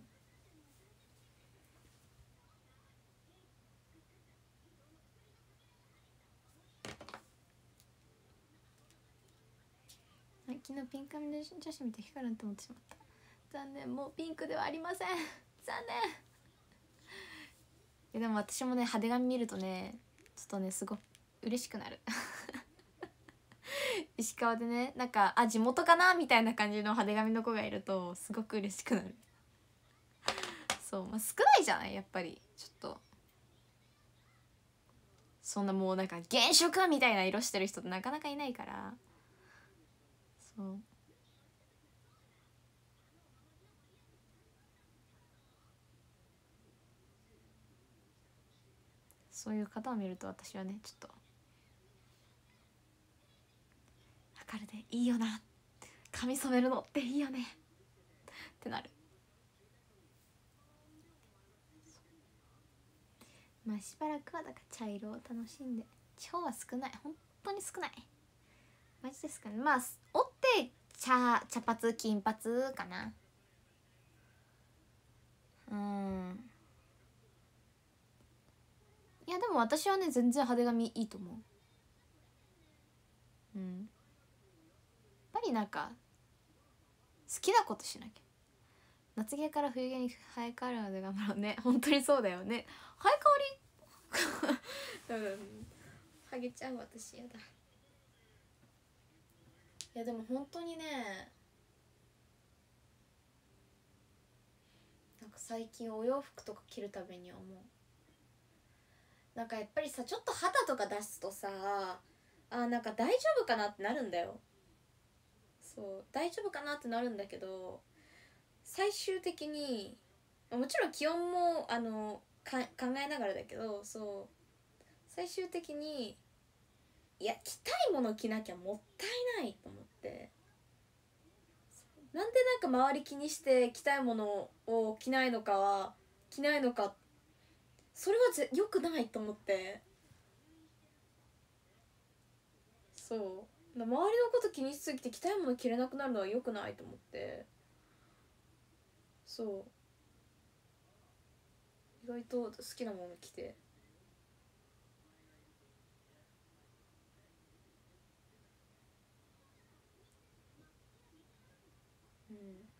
昨日ピンク髪の女子見て光るんと思ってしまった。残念もうピンクではありません残念。でも私もね派手髪見るとねちょっとねすごく嬉しくなる石川でねなんかあ地元かなみたいな感じの派手髪の子がいるとすごく嬉しくなるそう、まあ、少ないじゃないやっぱりちょっとそんなもうなんか原色みたいな色してる人ってなかなかいないから。そうそういう方を見ると私はねちょっと明るでいいよな、髪染めるのっていいよねってなる。まあしばらくはだから茶色を楽しんで、地方は少ない、本当に少ない、マジですかね。まあ折って茶茶髪金髪かな。うん、いやでも私はね全然派手髪いいと思う。うん、やっぱりなんか好きなことしなきゃ。夏毛から冬毛に生え変わるまで頑張ろうね。本当にそうだよね。生え変わりうんハゲちゃう私やだ。いやでも本当にね、なんか最近お洋服とか着るたびに思う。なんかやっぱりさ、ちょっと肌とか出すとさ、あ、なんか大丈夫かなってなるんだよ。そう大丈夫かなってなるんだけど、最終的にもちろん気温もあのか考えながらだけど、そう最終的にいや着たいもの着なきゃもったいないと思って、なんでなんか周り気にして着たいものを着ないのかは着ないのか、それはぜ良くないと思って。そう周りのこと気にしすぎて着たいもの着れなくなるのは良くないと思って。そう意外と好きなもの着て、うん、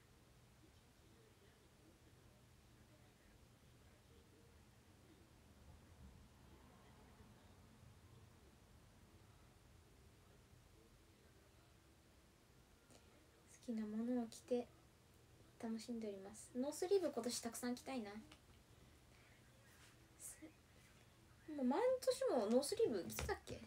好きなものを着て楽しんでおります。ノースリーブ今年たくさん着たいな。もう前の年もノースリーブ着てたっけ。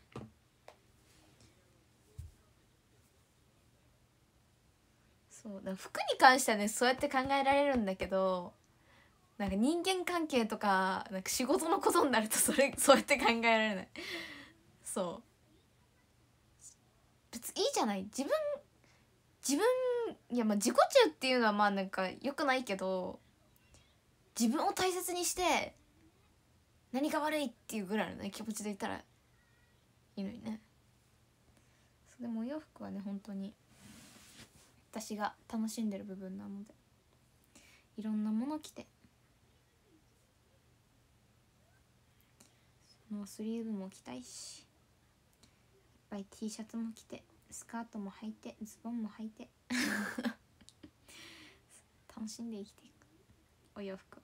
そうだから服に関してはねそうやって考えられるんだけど、なんか人間関係とかなんか仕事のことになるとそれそうやって考えられない。そう別にいいじゃない、自分自分いやまあ自己中っていうのはまあなんか良くないけど、自分を大切にして何が悪いっていうぐらいのね気持ちでいたらいいのにね。でもお洋服はね本当に私が楽しんでる部分なので、いろんなもの着て、ノースリーブも着たいし、いっぱい T シャツも着てスカートも履いてズボンも履いて楽しんで生きていくお洋服は。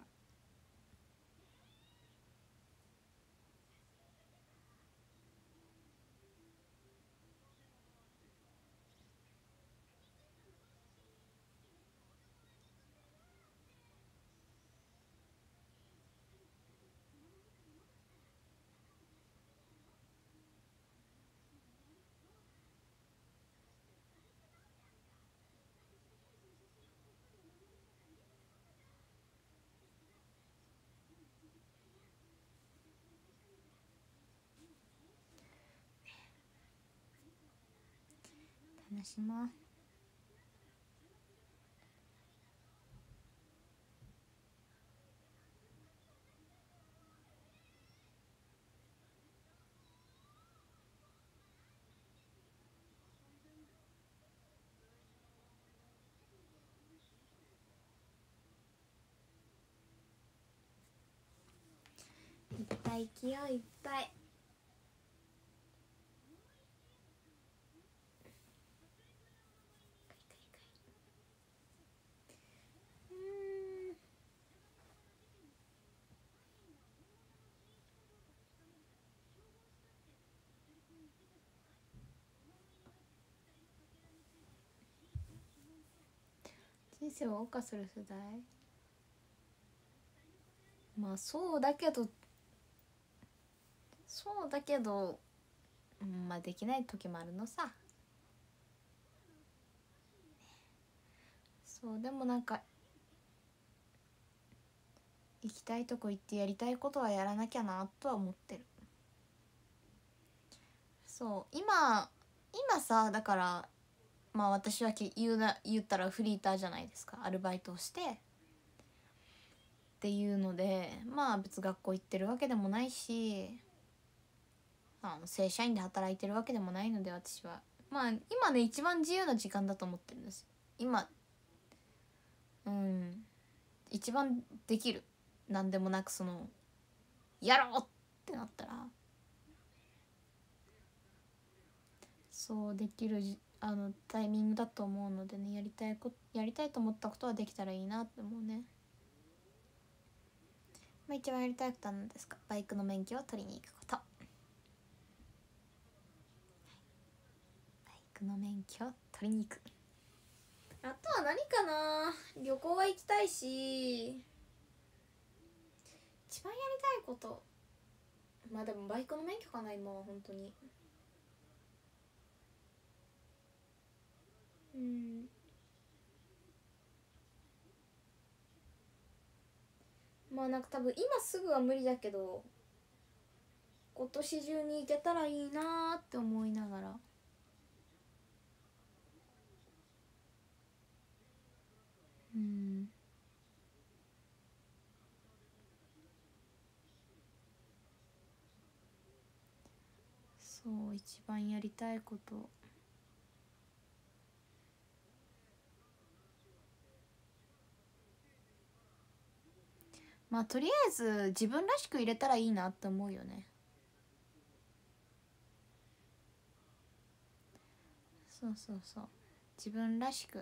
楽しもう。いっぱい着よういっぱい。うん人生を謳歌する世代、まあそうだけどそうだけど、うん、まあできない時もあるのさ。そうでもなんか行きたいとこ行ってやりたいことはやらなきゃなとは思ってる。そう今今さだからまあ私は言うな言ったらフリーターじゃないですか。アルバイトをしてっていうので、まあ別学校行ってるわけでもないし、あの正社員で働いてるわけでもないので、私はまあ今ね一番自由な時間だと思ってるんですよ今。うん一番できる、なんでもなくそのやろうってなったらそうできるあのタイミングだと思うのでね、やりたいこやりたいと思ったことはできたらいいなって思うね。まあ一番やりたいことは何ですか？バイクの免許を取りに行くこと。バイクの免許を取りに行く。あとは何かな、旅行は行きたいし、一番やりたいこと、まあでもバイクの免許かな今は本当に。うん、まあなんか多分今すぐは無理だけど今年中に行けたらいいなって思いながら。うん、そう一番やりたいこと、まあとりあえず自分らしく入れたらいいなって思うよね。そうそうそう、自分らしく。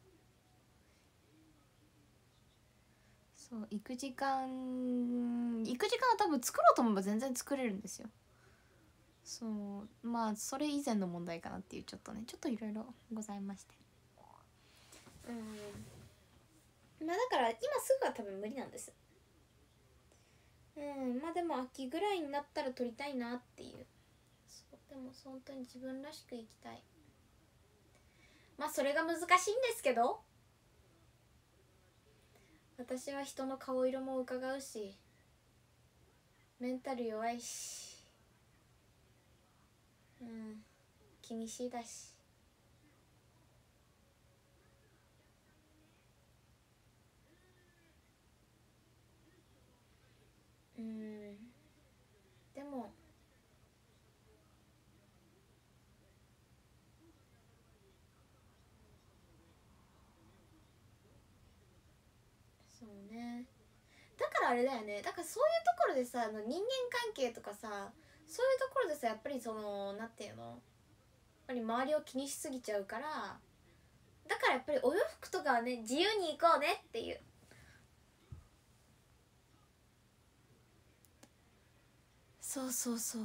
そう行く時間行く時間は多分作ろうと思えば全然作れるんですよ。そうまあそれ以前の問題かなっていう、ちょっとねちょっといろいろございまして、うんまあだから今すぐは多分無理なんです。うんまあでも秋ぐらいになったら撮りたいなっていう。そうでも本当に自分らしく生きたい。まあそれが難しいんですけど、私は人の顔色も伺うしメンタル弱いし、うん気にしいだし。うんでもそうね、だからあれだよね、だからそういうところでさ、あの人間関係とかさ、そういうところでさやっぱりそのなんていうの、やっぱり周りを気にしすぎちゃうから、だからやっぱりお洋服とかはね自由に行こうねっていう。そうそうそう、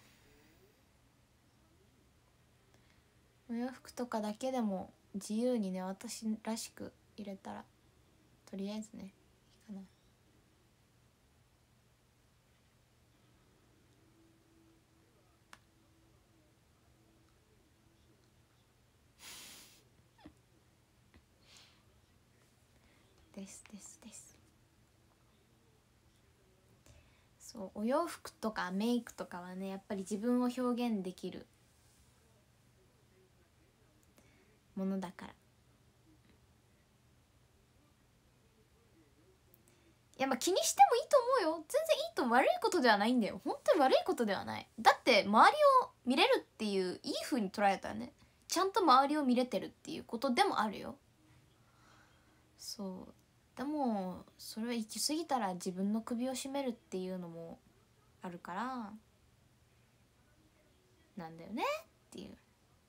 お洋服とかだけでも自由にね私らしく入れたらとりあえずねいいかな。ですですです。そうお洋服とかメイクとかはねやっぱり自分を表現できるものだから。いやまあ気にしてもいいと思うよ、全然いいと、悪いことではないんだよ、本当に悪いことではない。だって周りを見れるっていういい風に捉えたらね、ちゃんと周りを見れてるっていうことでもあるよ。そうでもそれは行き過ぎたら自分の首を絞めるっていうのもあるからなんだよねっていう。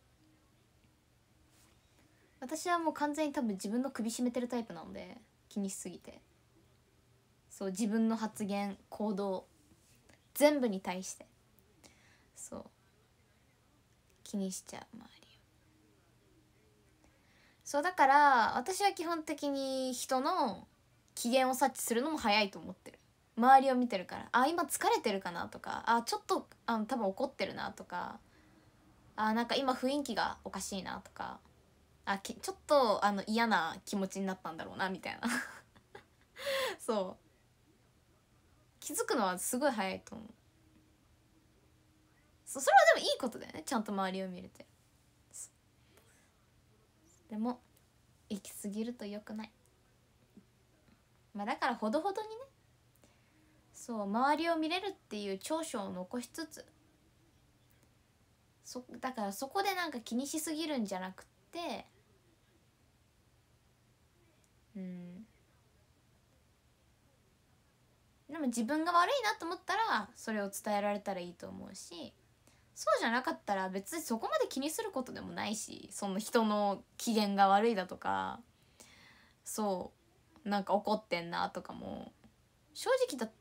私はもう完全に多分自分の首絞めてるタイプなので、気にしすぎて、そう自分の発言行動全部に対してそう気にしちゃう周りを。そうだから私は基本的に人の機嫌を察知するのも早いと思ってる。 周りを見てるから、あ今疲れてるかなとか、あちょっとあの多分怒ってるなとか、あなんか今雰囲気がおかしいなとか、あちょっとあの嫌な気持ちになったんだろうなみたいなそう気づくのはすごい早いと思う。そそれはでもいいことだよね、ちゃんと周りを見れて。でも行き過ぎると良くない。まあだからほどほどにね、そう周りを見れるっていう長所を残しつつ、そだからそこでなんか気にしすぎるんじゃなくて、うんでも自分が悪いなと思ったらそれを伝えられたらいいと思うし、そうじゃなかったら別にそこまで気にすることでもないし、その人の機嫌が悪いだとか、そうなんか怒ってんなとかも正直だって、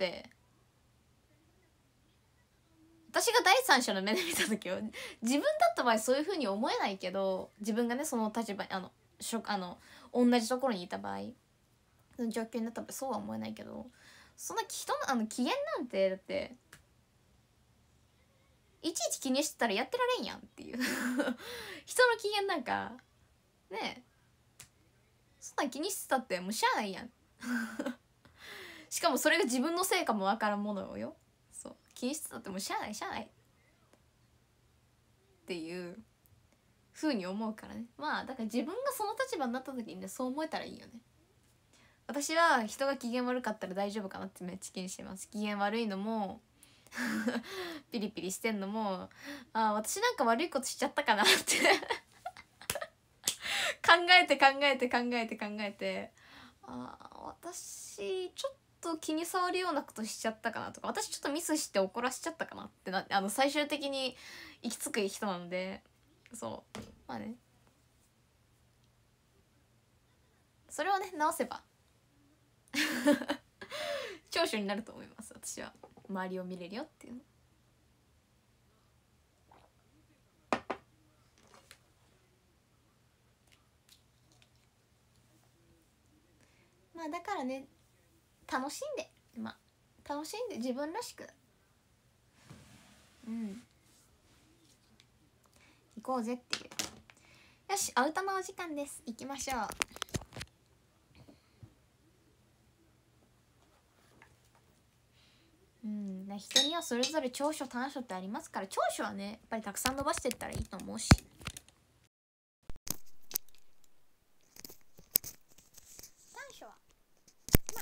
私が第三者の目で見た時は自分だった場合そういう風に思えないけど、自分がねその立場あのしょあの同じところにいた場合、その状況になった場合そうは思えないけど、そんな人のあの機嫌なんてだっていちいち気にしてたらやってられんやんっていう人の機嫌なんかねえ、そんなん気にしてたってもうしゃあないやんしかもそれが自分のせいかもわからんものよ。そう気にしてたってもうしゃあないしゃあないっていう風に思うからね。まあだから自分がその立場になった時にねそう思えたらいいよね。私は人が機嫌悪かったら大丈夫かなってめっちゃ気にしてます。機嫌悪いのもピリピリしてんのも、あ私なんか悪いことしちゃったかなって考えて考えて考えて考えて、あ私ちょっと気に障るようなことしちゃったかなとか、私ちょっとミスして怒らしちゃったかなってな、あの最終的に行き着く人なので、そうまあね、それをね直せば長所になると思います。私は周りを見れるよっていうの。まあだからね、楽しんで、まあ楽しんで自分らしくうん行こうぜっていう。よし、アウトのお時間です。行きましょう。うんね、人にはそれぞれ長所短所ってありますから、長所はねやっぱりたくさん伸ばしていったらいいと思うし、短所はまあ、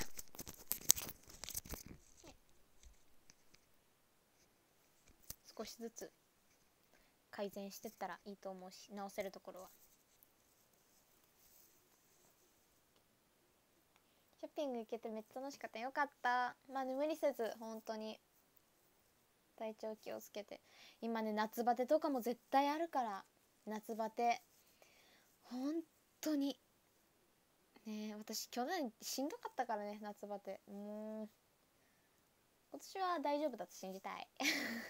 ね、少しずつ改善してったらいいと思うし、直せるところは。ショッピング行けてめっちゃ楽しかった。よかった。まあね無理せず本当に体調気をつけて。今ね夏バテとかも絶対あるから、夏バテ本当にね、私去年しんどかったからね、夏バテ。もう今年は大丈夫だと信じたい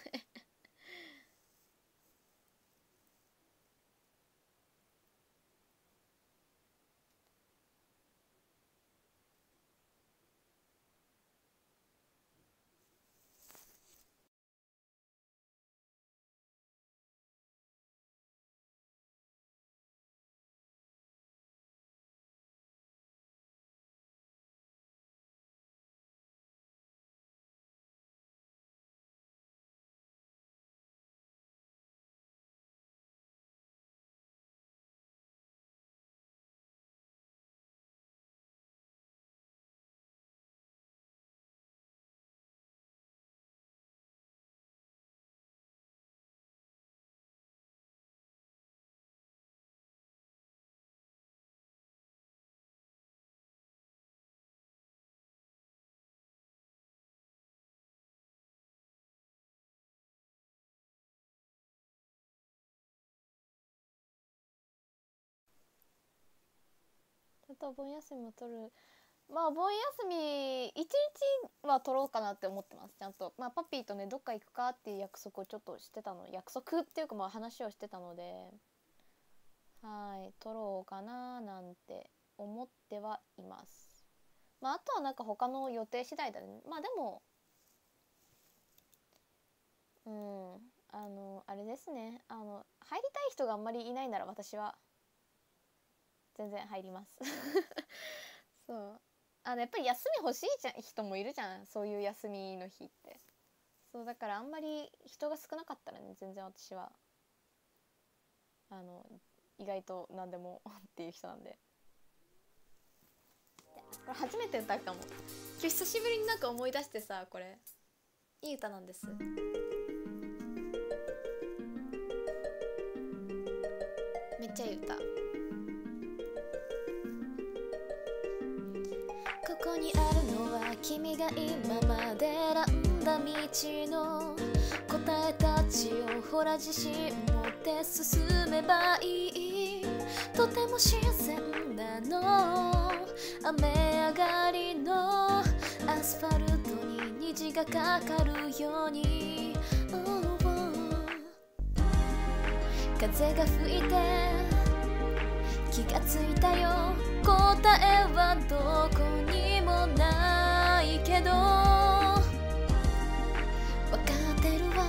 ちょっとお盆休みも取る。まあお盆休みいちにちは取ろうかなって思ってます。ちゃんとまあパピーとねどっか行くかっていう約束をちょっとしてたの、約束っていうかまあ話をしてたので、はい取ろうかななんて思ってはいます。 まああとはなんか他の予定次第だね。まあでもうんあのあれですね、あの入りたい人があんまりいないなら私は全然入りますそうあのやっぱり休み欲しいじゃん人もいるじゃん、そういう休みの日って。そうだからあんまり人が少なかったらね全然私はあの意外と何でもっていう人なんで。これ初めて歌うかも。今日久しぶりになんか思い出してさ、これいい歌なんです。めっちゃいい歌。ここにあるのは君が今まで選んだ道の答えたちをほら自信持って進めばいい。とても新鮮なの雨上がりのアスファルトに虹がかかるように、oh, oh. 風が吹いて気がついたよ、答えはどこにもないけどわかってるわ、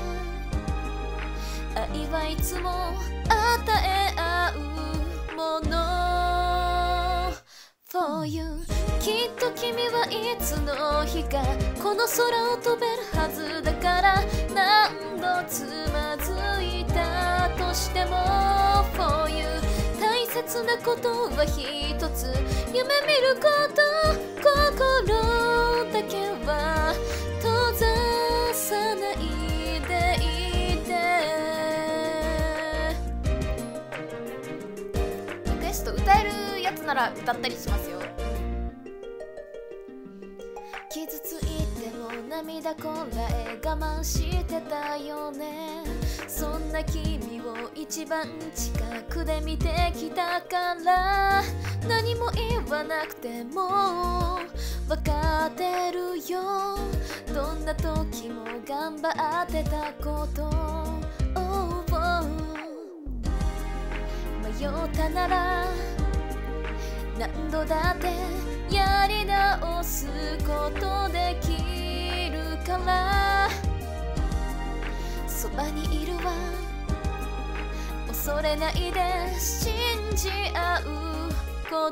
愛はいつも与え合うもの For you。 きっと君はいつの日かこの空を飛べるはずだから、何度つまずいたとしても For you。 大切なことは一つ、夢見ること、心だけは閉ざさないでいて。リクエスト歌えるやつなら歌ったりしますよ。傷ついても涙こらえ我慢してたよね。そんな君を一番近くで見てきたから、何も言わなくても分かってるよ、どんな時も頑張ってたこと、oh, oh。 迷ったなら何度だってやり直すことできるから、そばにいるわ、恐れないで信じ合うこと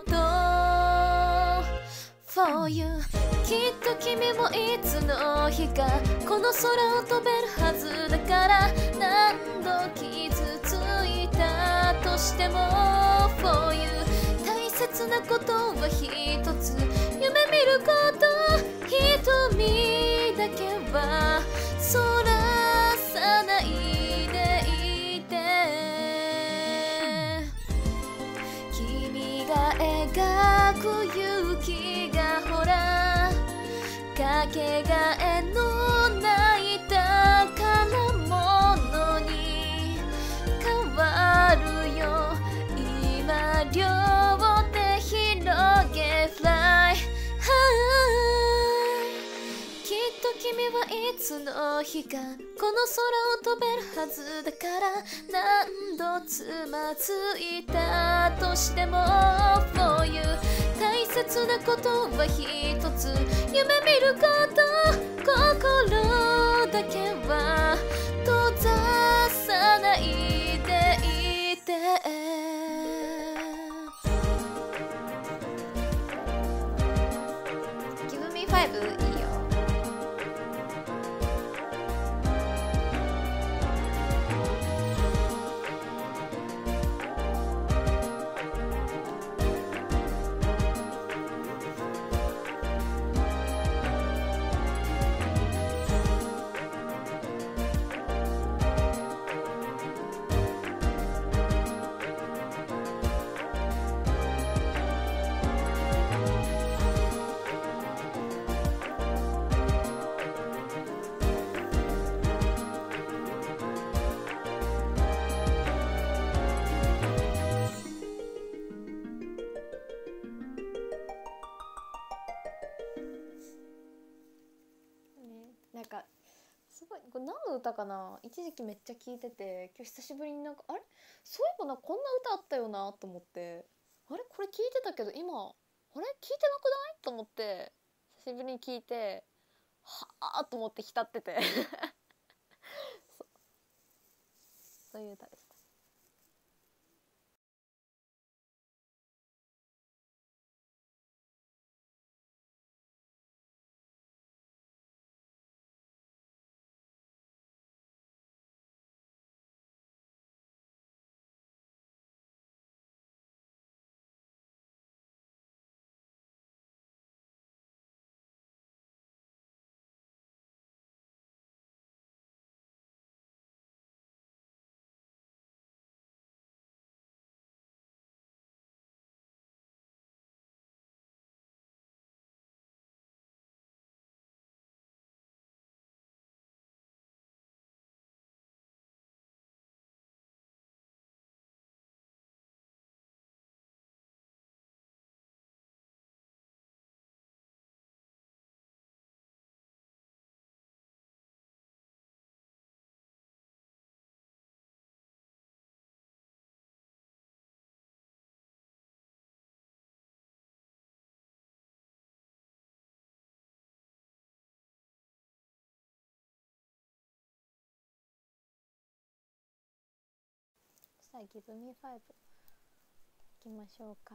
For you。 きっと君もいつの日かこの空を飛べるはずだから、何度傷ついたとしても For you。 大切なことは一つ、夢見ること、瞳だけはそらさないでいて。君が描く勇気がほらかけがえのない宝物に変わるよ、今両手広げ Fly high。 きっと君はいつの日かこの空を飛べるはずだから、何度つまずいたとしても For you。 大切なことは一つ、夢見ること、心だけは閉ざさないでいて。Give me five いいよ。なんかすごいこれ何の歌かな、一時期めっちゃ聴いてて、今日久しぶりになんかあれそういえばなこんな歌あったよなと思って、あれこれ聴いてたけど今忘あれ聞いてなくないと思って久しぶりに聞いて、はあと思って浸っててそう、そういう歌でした。さあギブミファイブいきましょうか。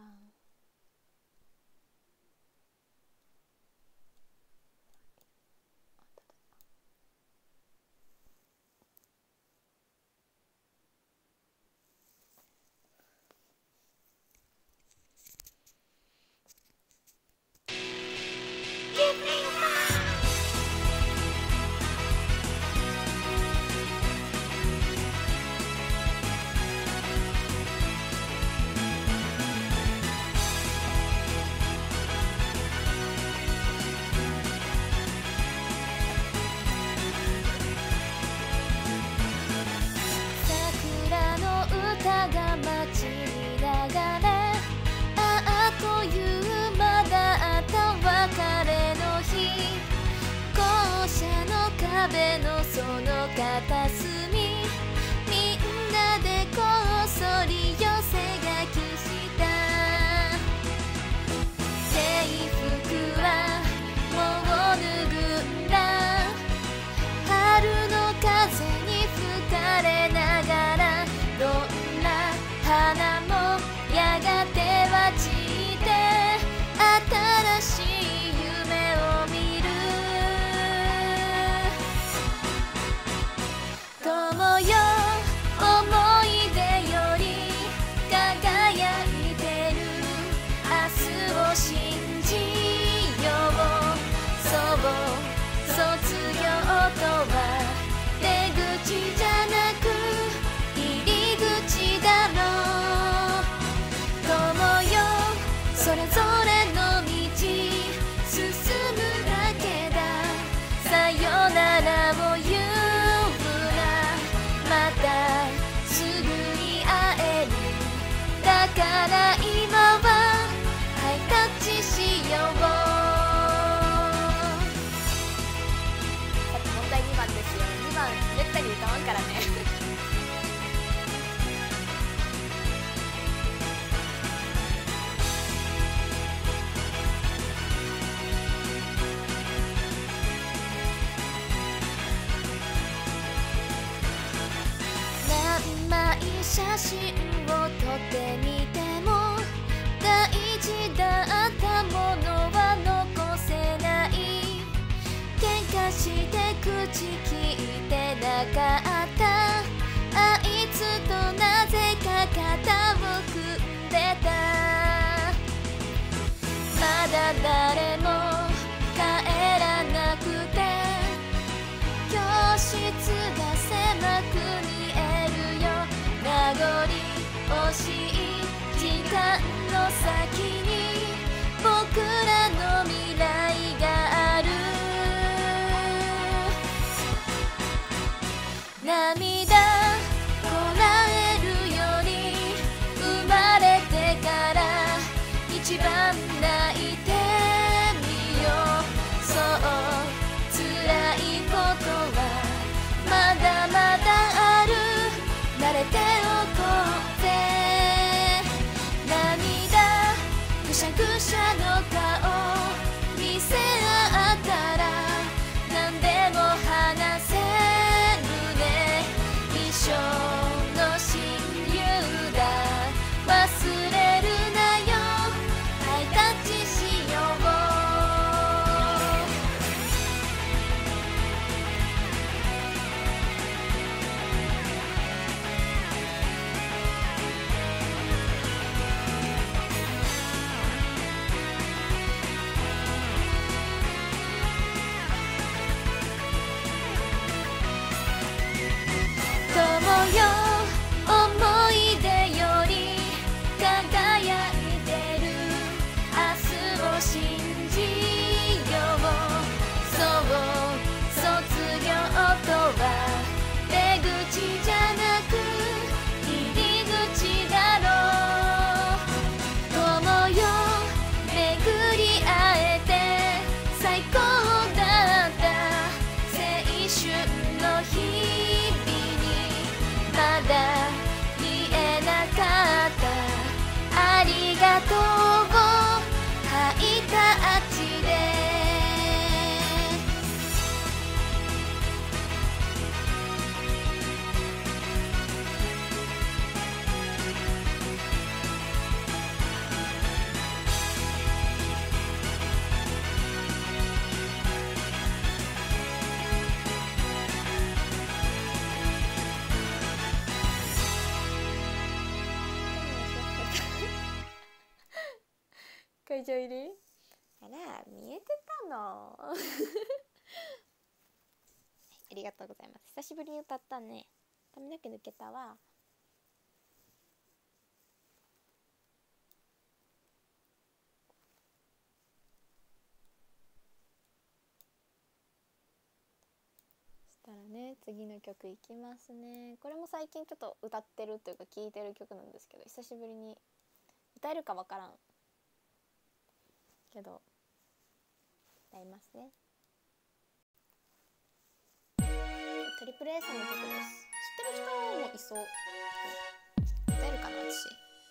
桜の歌が街に流れ、あっという間だった別れの日、校舎の壁のその片隅、みんなでこっそり寄せ書きした。制服はもう脱ぐんだ、春の風に吹かれながら、どんな花もやがては散って新しい夢を見る。友よ思い出より輝いてる明日を信じよう。そう卒業とは出口じゃなく入り口だろう。友よそれぞれの道進むだけだ。さよならを言うな、またすぐに会える。だから今はハイタッチしよう。さて問題にばんですよ。にばんめったに歌わんからね何枚写真を撮ってみても大事だったものは残せない。喧嘩して口聞いてなかった、あいつとなぜか肩を組んでた。まだ誰も帰らなくて教室が狭く見えるよ。名残惜しい時間の先に僕らの未来がある。涙こらえるより生まれてから一番泣いてみよう。そう辛いことはまだまだある。慣れておこうぜ。 会場入りあら見えてたのありがとうございます。久しぶりに歌ったね。髪の毛抜けたわ。そしたらね、次の曲いきますね。これも最近ちょっと歌ってるというか聴いてる曲なんですけど、久しぶりに歌えるかわからんけど歌いますね。トリプル A さんの曲です。知ってる人もいそう。歌えるかな私。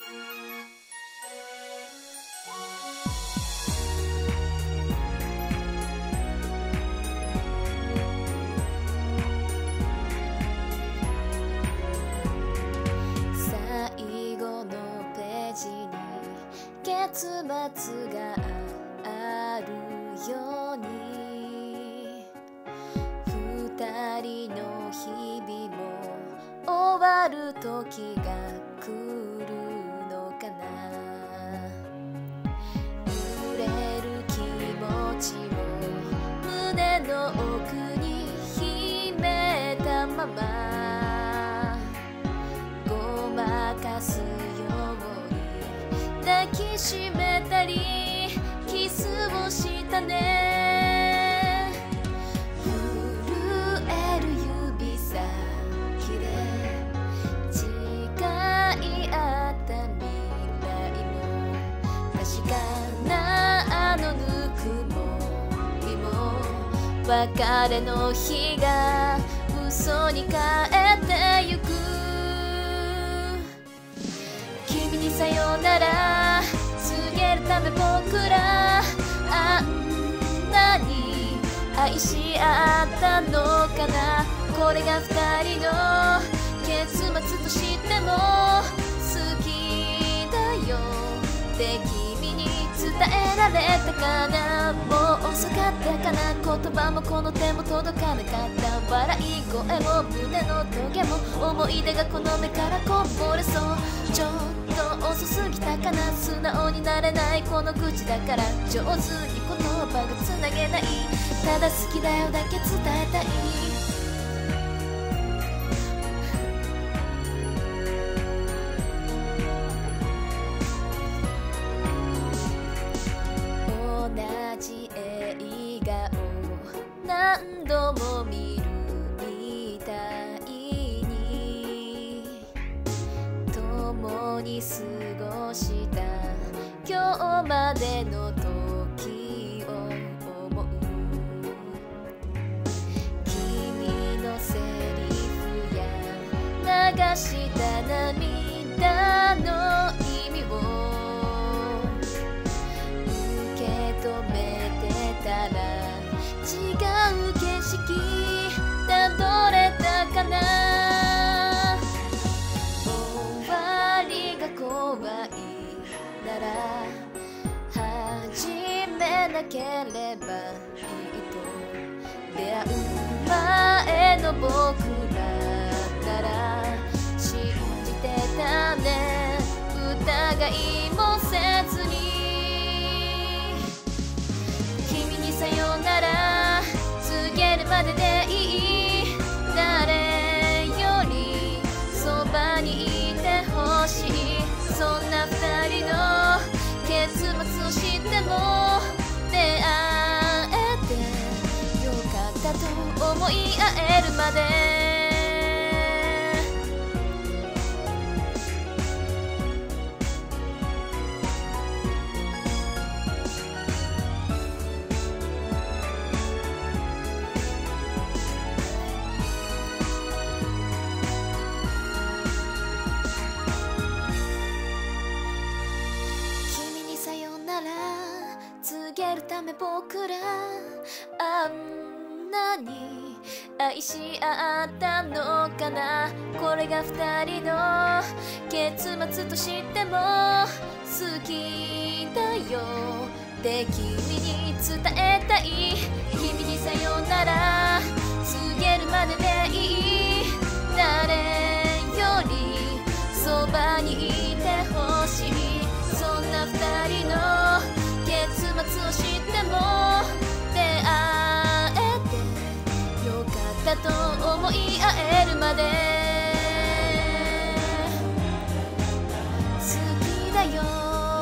最後のページに結末があるように、二人の日々も終わる時が来るのかな。揺れる気持ちを胸の奥に秘めたまま、ごまかすように抱きしめたりキスをしたね。震える指先で誓い合った未来も、確かなあのぬくもりも、別れの日が嘘に変えてゆく。君にさよなら告げるため僕らあんなに愛し合ったのかな。これが二人の結末としても好きだよって君に伝えられたかな。もう遅かったかな。言葉もこの手も届かなかった。笑い声も胸のトゲも思い出がこの目からこぼれそう。ちょっと遅すぎたかな。素直になれないこの口だから上手に言葉がつなげない。ただ好きだよだけ伝えたい。同じ映画を何度も見るみたいに、共に過ごした今日までの時を思う。君のセリフや流した涙の意味を受け止めてたら違う景色たどれたかな。終わりが怖いなら始めなければいいと。出会う前の僕らなら信じてたね。疑いもせずに君にさよなら告げるまででいい。誰よりそばにいてほしい。そんな二人の結末を知っても出会えてよかったと思い合えるまで。告げるため僕らあんなに愛し合ったのかな。これが二人の結末としても好きだよって君に伝えたい。君にさよなら告げるまででいい。誰よりそばにいてほしい。そんな二人のと思い合えるまで好きだよ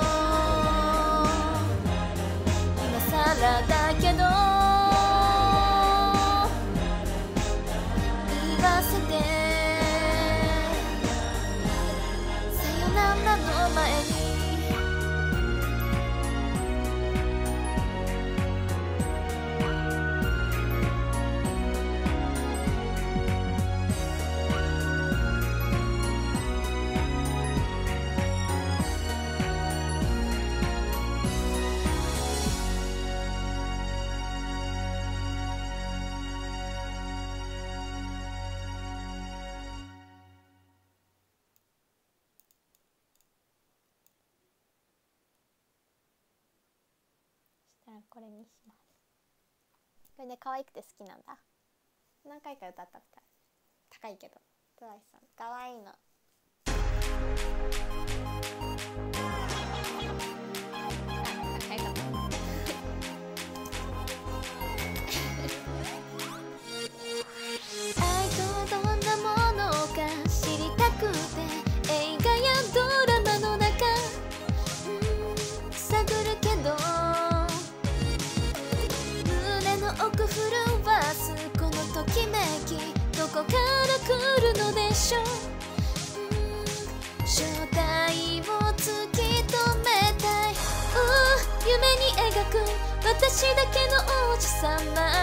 今さらだけど言わせてさよならの前にこれにします。これね可愛くて好きなんだ。何回か歌ったことある。高いけどトワイスさん可愛いの。あ、高いかった愛とはどんなものか知りたくて映画やドラマの中、うん、探るけど奥震わすこのときめきどこから来るのでしょう、うん、正体を突き止めたい、う夢に描く私だけの王子様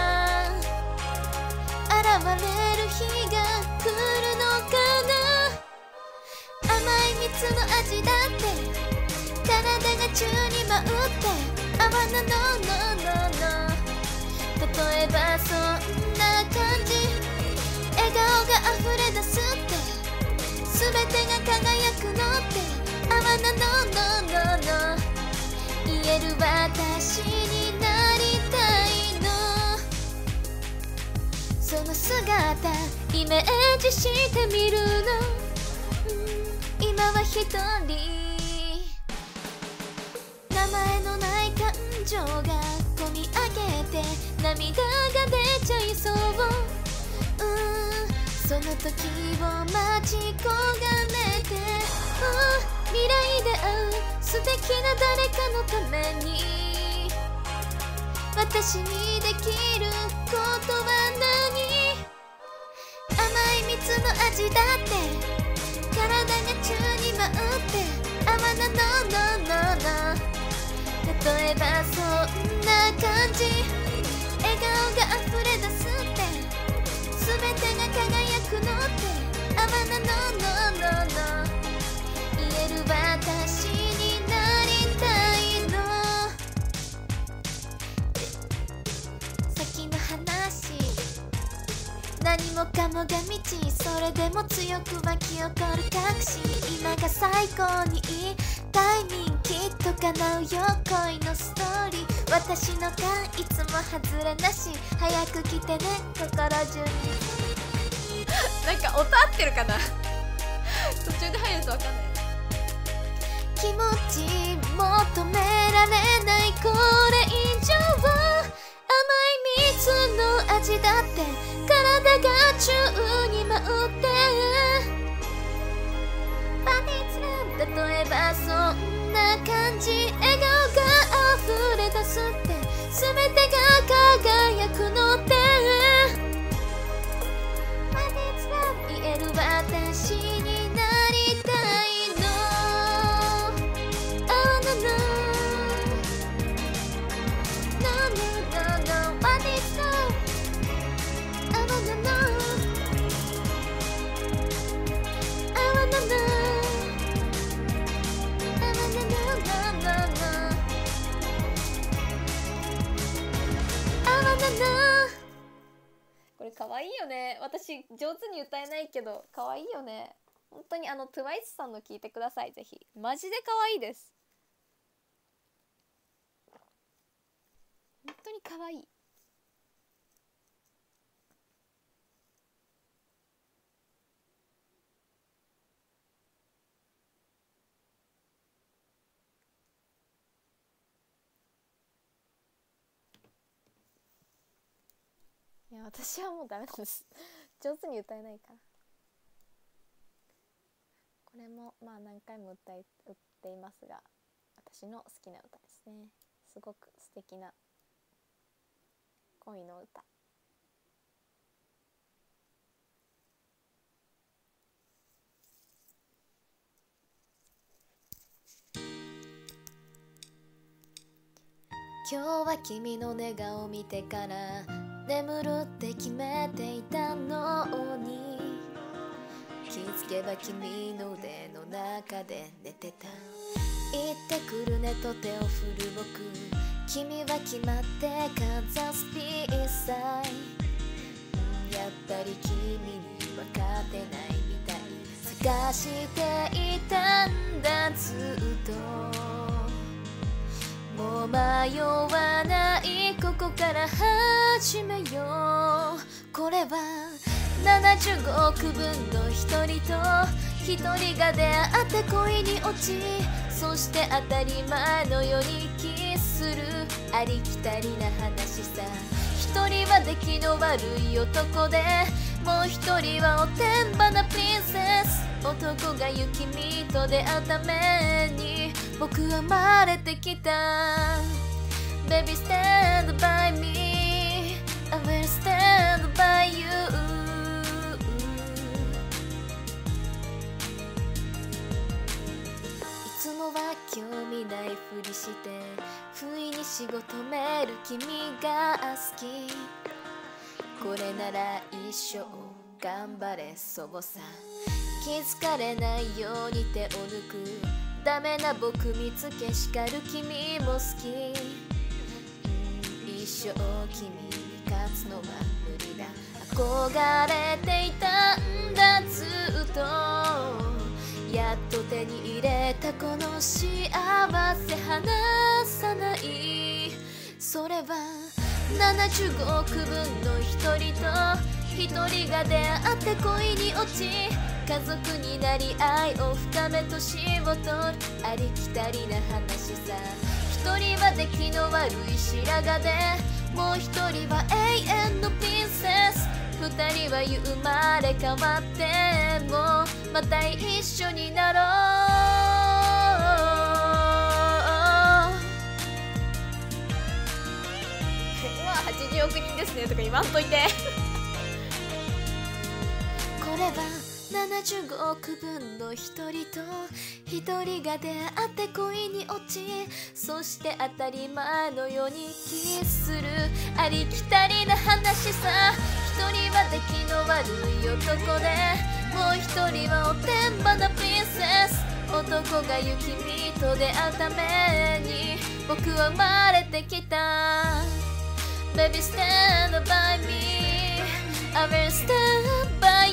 現れる日が来るのかな、甘い蜜の味だって体が宙に舞って泡ののののの例えばそんな感じ笑顔が溢れ出すって全てが輝くのって泡ののののの言える私になりたいの、その姿イメージしてみるの、うん、今は一人名前のない感情が込み上げて涙が出ちゃいそう、うん、その時を待ち焦がれて、うん、未来で会う素敵な誰かのために私にできることは何、甘い蜜の味だって体が宙に舞って泡ののののの例えばそんな感じ笑顔が溢れ出すって全てが輝くのって泡ののののの言える私になりたいの、先の話何もかもが未知、それでも強く湧き起こる確信、今が最高にいいタイミングきっと叶うよ恋のストーリー、私の勘いつも外れなし早く来てね心中になんか音合ってるかな途中で入ると分かんない。気持ち求められないこれ以上甘い蜜の味だって体が宙に舞って例えばそんな感じ笑顔が溢れ出すって全てが輝くのって言える私になりたいの、Oh no no no no no no what is love Oh no no no Oh no noこれ可愛いよね。私上手に歌えないけど可愛いよね。本当にあのトゥワイスさんの聞いてくださいぜひ。マジで可愛いです。本当に可愛い。いや私はもうダメなんです上手に歌えないから。これもまあ何回も歌い歌っていますが、私の好きな歌ですね。すごく素敵な恋の歌。今日は君の寝顔見てから眠るって決めていたのに、気づけば君の腕の中で寝てた。行ってくるねと手を振る僕、君は決まってかざすピースサイン。やっぱり君に分かってないみたい。探していたんだずっと。もう迷わないここから始めよう。これはななじゅうごおくぶんの一人と一人が出会って恋に落ち、そして当たり前のようにキスするありきたりな話さ。一人は出来の悪い男で、もう一人はおてんばなプリンセス。男が雪見と出会うために僕は生まれてきた。 Baby stand by me, I will stand by you。 いつもは興味ないふりして不意に仕事める君が好き。これなら一生頑張れそうさ。気づかれないように手を抜くダメな僕見つけ叱る君も好き。一生君に勝つのは無理だ。憧れていたんだずっと。やっと手に入れたこの幸せ離さない。それはななじゅうごおくぶんの一人と一人が出会って恋に落ち、家族になり愛を深め年を取るありきたりな話さ。一人は出来の悪い白髪で、もう一人は永遠のプリンセス。二人は生まれ変わってもまた一緒になろう。うわはちじゅうおくにんですねとか言わんといてこれはななじゅうごおくぶんの一人と一人が出会って恋に落ち、そして当たり前のようにキスするありきたりな話さ。一人は出来の悪い男で、もう一人はおてんばなプリンセス。男が雪見と出会うために僕は生まれてきた。 Baby stand by me, I will stand by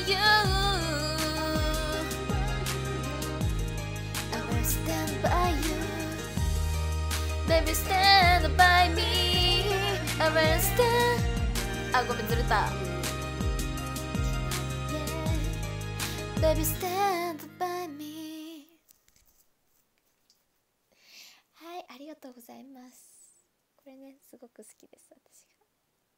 you。Stand by you, baby stand by me, I will stand。 あ、ごめんずれた、yeah. Baby stand by me。 はい、ありがとうございます。これね、すごく好きです、私が。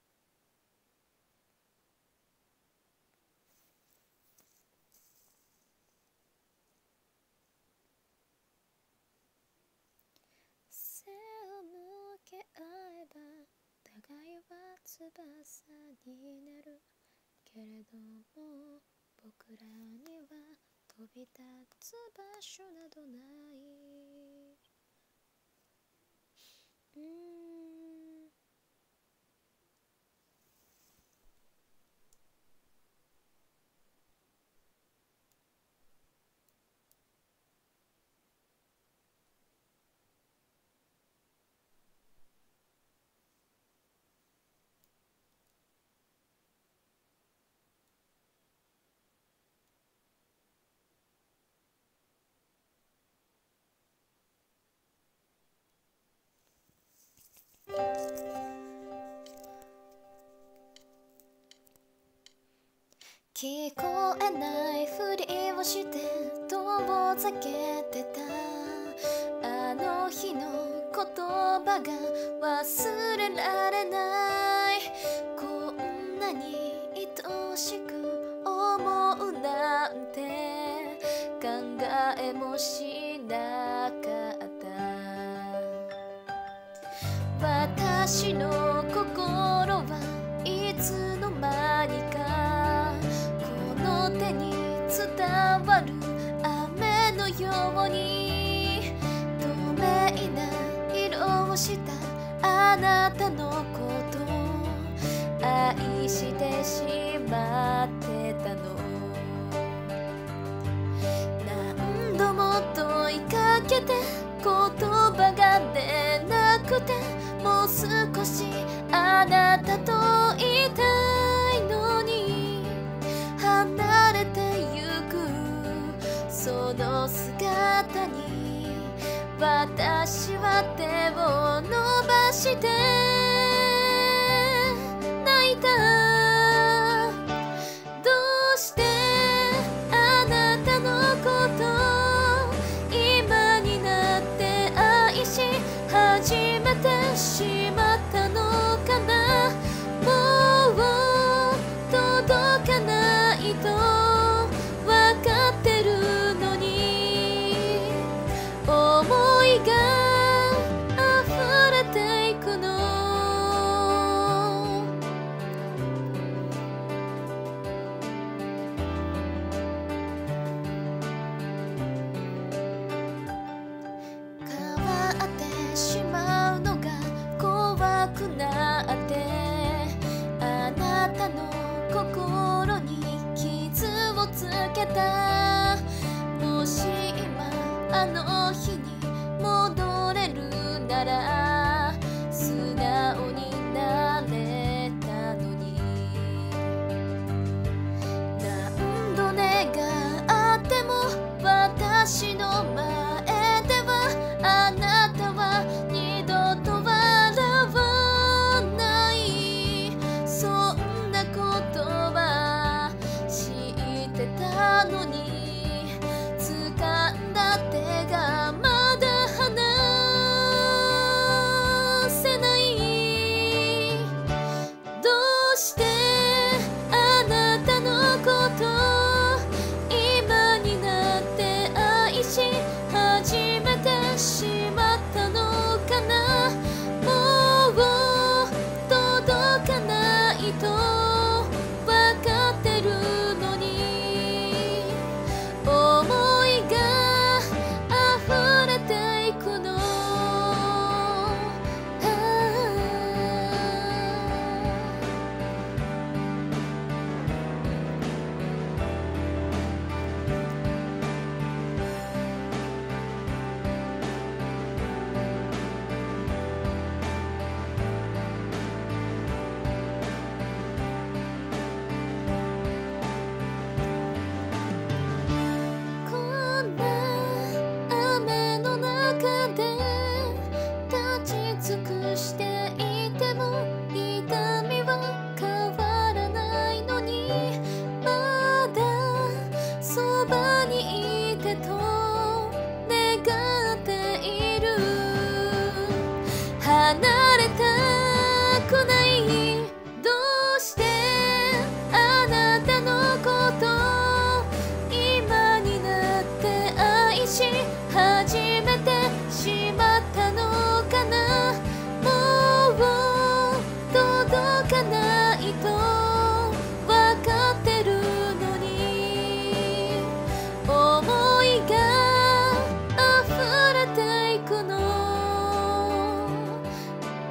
背を向け合えば互いは翼になるけれども、僕らには飛び立つ場所などない。うーん聞こえないふりをして遠ざけてたあの日の言葉が忘れられない。こんなに愛しく思うなんて考えもしなかった。私の心はいつの間にかこの手に伝わる雨のように透明な色をしたあなたのこと愛してしまってたの。何度も問いかけて言葉が出なくてもう少しあなたといたいのに離れてゆくその姿に私は手を伸ばして泣いた。どうしてあなたのこと今になって愛し始めてしまったのかな。もう届かないとわかってるのに思いが溢れていくの。変わってしまうのが怖くなってあなたの心に傷をつけた。もし今あの日に戻れるなら素直になれたのに。何度願っても私の前ではあなたは二度と笑わない。そんなことは知ってたのに掴んだ手がまだ離せない。どうしてあなたのこと今になって愛し始めてしまったのかな。もう届かないとわかってるのに思いが溢れていくの。こんな雨の中で立ち尽くしていても痛みは変わらないのにまだそばにいてと願っている。離れたくない。どうしてあなたのこと今になって愛し始めてしまったのかな。もう届かないとわかってるのに思いが溢れていくの。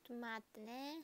と待ってね。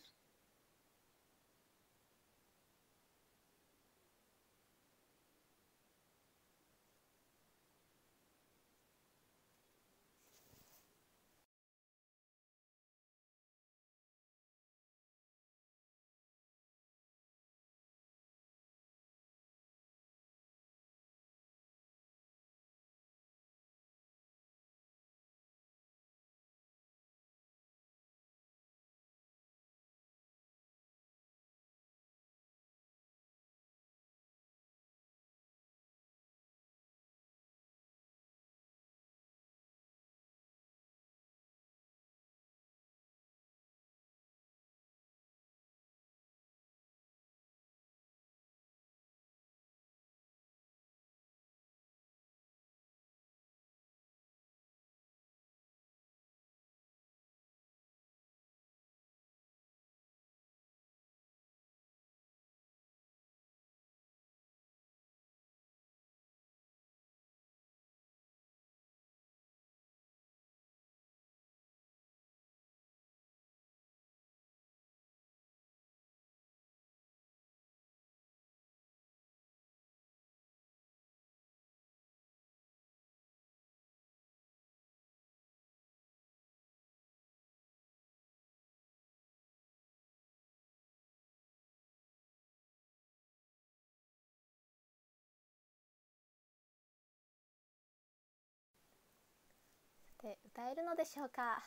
で歌えるのでしょうか。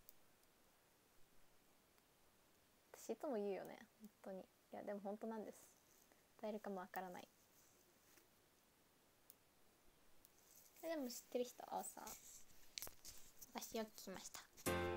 私いつも言うよね、本当に。いやでも本当なんです。歌えるかもわからない。でも知ってる人はさ、私よく聞きました。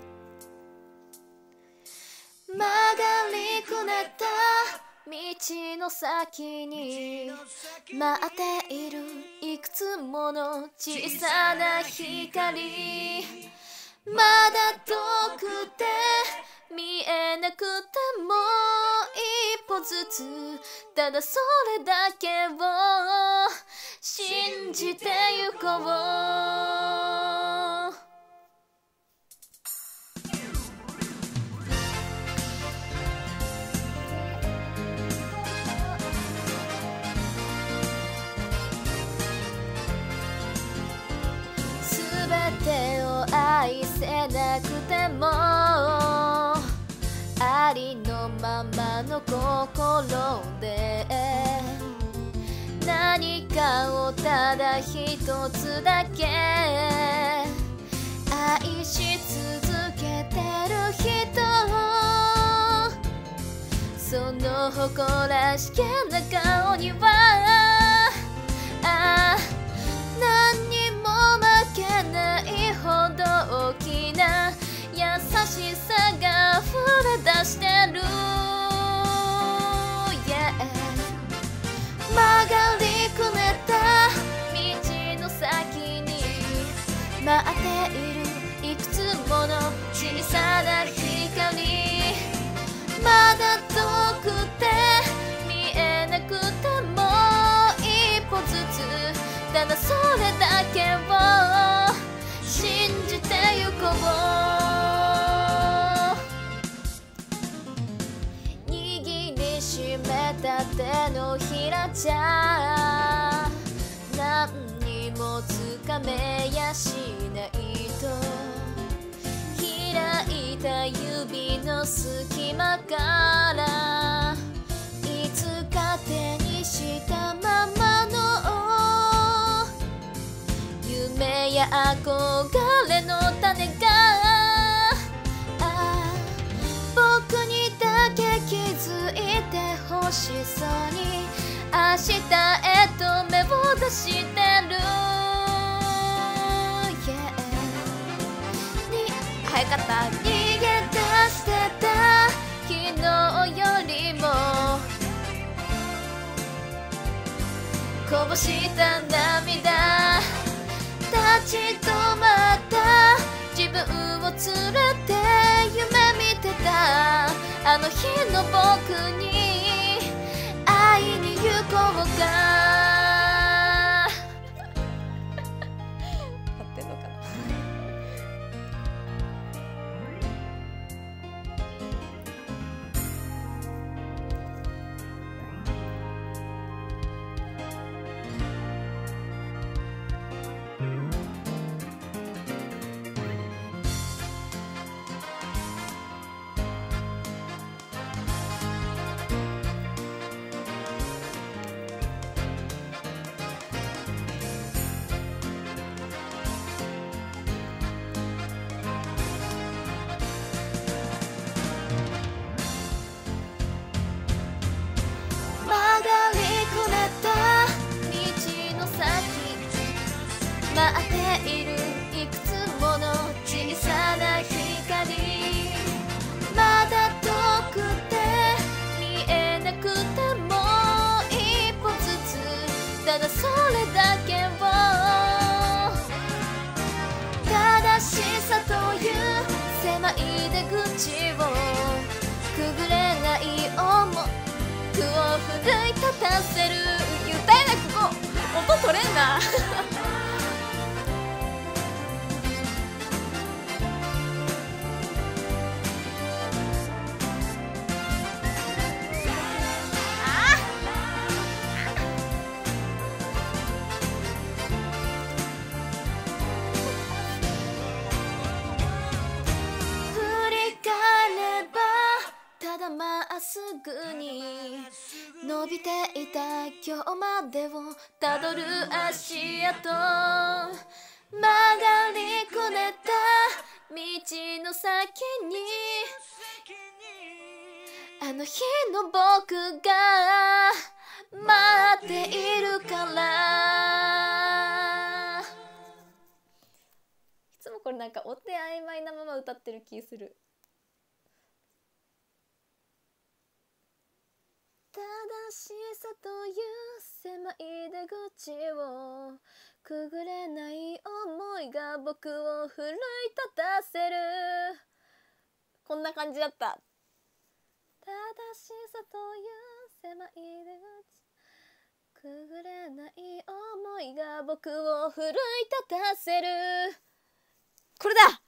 曲がりくねった道の先に待っているいくつもの小さな光、まだ遠くて見えなくても一歩ずつ、ただそれだけを信じてゆこう。全てを愛せなくてもありのままの心で何かをただ一つだけ愛し続けてる人、その誇らしげな顔にはあ何にも負けないほど大きな優しさが溢れ出してる、yeah、曲がりくねった道の先に待っているいくつもの小さな光、まだ遠くて見えなくても一歩ずつ、ただそれだけを信じてゆこう。握りしめた手のひらじゃ何にもつかめやしないと、開いた指の隙間からいつか手にしたままの夢や憧れの種があ僕にだけ気づいてほしそうに明日へと目を出してる、yeah、に早かった。逃げ出してた昨日よりもこぼした涙、立ち止まった自分を連れて夢見てたあの日の僕に会いに行こうか。合ってんのかな。 いるいくつもの小さな光、まだ遠くて見えなくても一歩ずつ、ただそれだけを、正しさという狭い出口をくぐれない思い句を奮い立たせる。歌えない、ここ音取れんなただまっすぐに伸びていた今日までをたどる足跡、曲がりくねった道の先にあの日の僕が待っているから。いつもこれなんかお手曖昧なまま歌ってる気する。正しさという狭い出口をくぐれない思いが僕を奮い立たせる。こんな感じだった。正しさという狭い出口、くぐれない思いが僕を奮い立たせる。これだ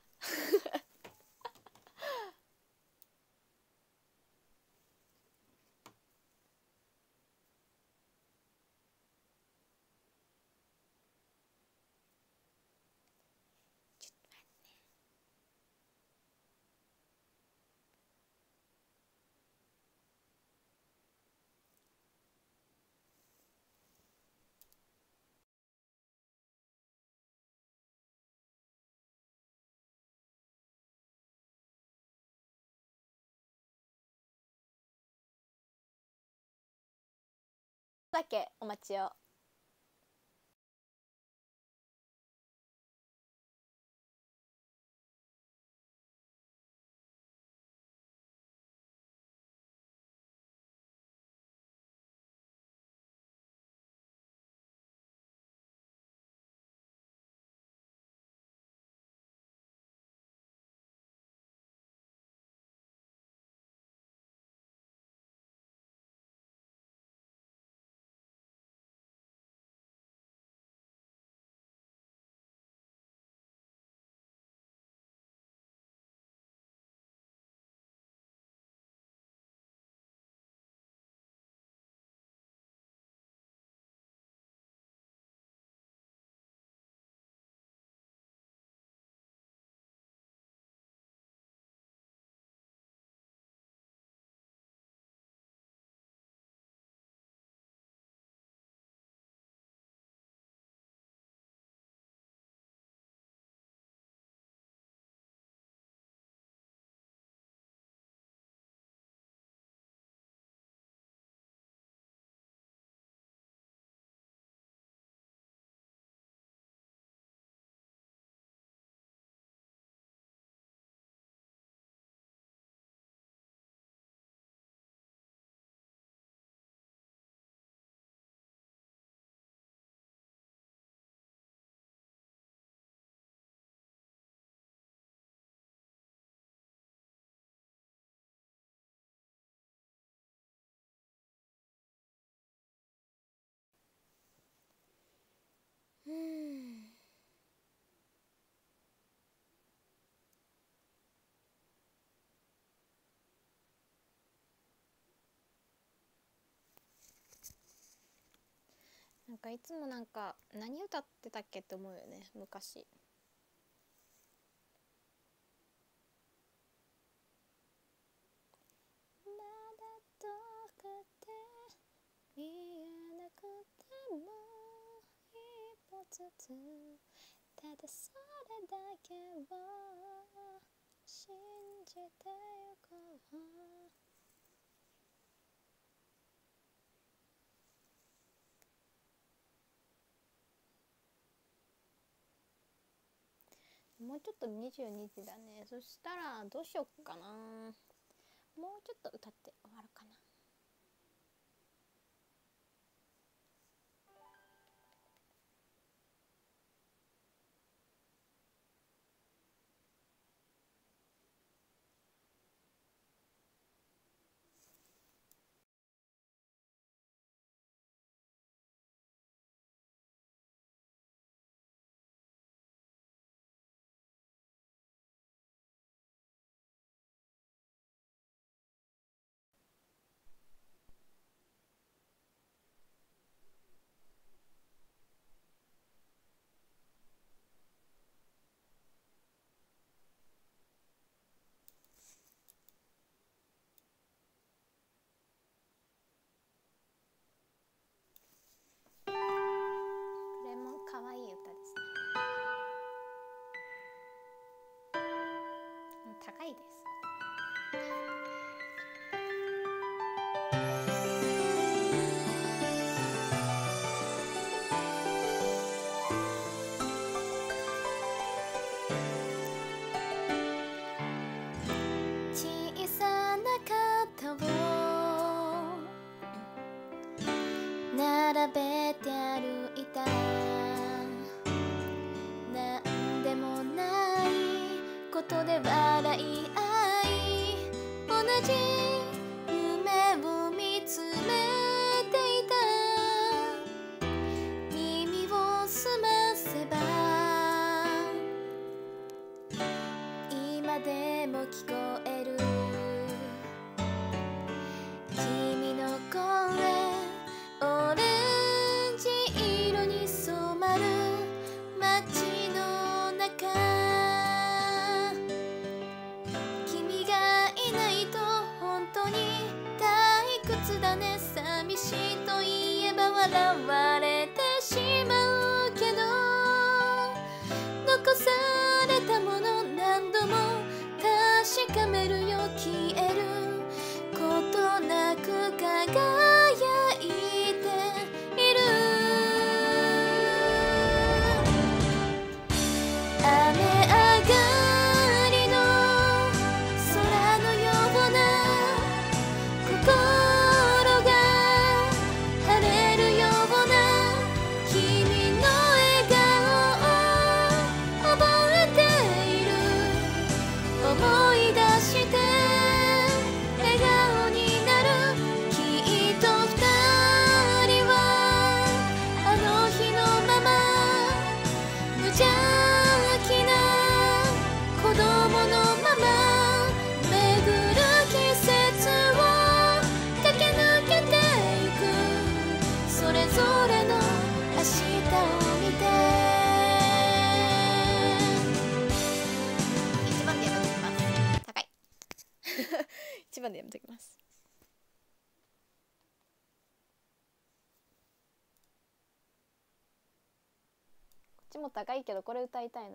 だけお待ちを。うん、なんかいつもなんか何歌ってたっけって思うよね、昔。まだ遠くて見えなくても一歩ずつ、ただそれだけを信じてゆこう。 もうちょっとにじゅうにじだね。そしたらどうしよっかな。もうちょっと歌って終わるかな。これも可愛い歌ですね。高いです。小さな肩を並べて歩いた。なんでもないことで笑い合い、同じ夢を見つめていた。耳を澄ませば今でも聞こえる君の声。オレンジ色に染まる街の中。君がいないと本当に退屈だね。寂しいと言えば笑われてしまうけど、残されたもの何度も確かめるよ。消えることなく輝いている。雨上がりの空のような心が晴れるような君の笑顔を覚えている。思い出して笑顔になる。きっと二人はあの日のまま無邪気な子供のまま巡る季節を駆け抜けていく。それぞれの明日を見て。一番でやめときます。高い。一番でやめときます。こっちも高いけどこれ歌いたいな。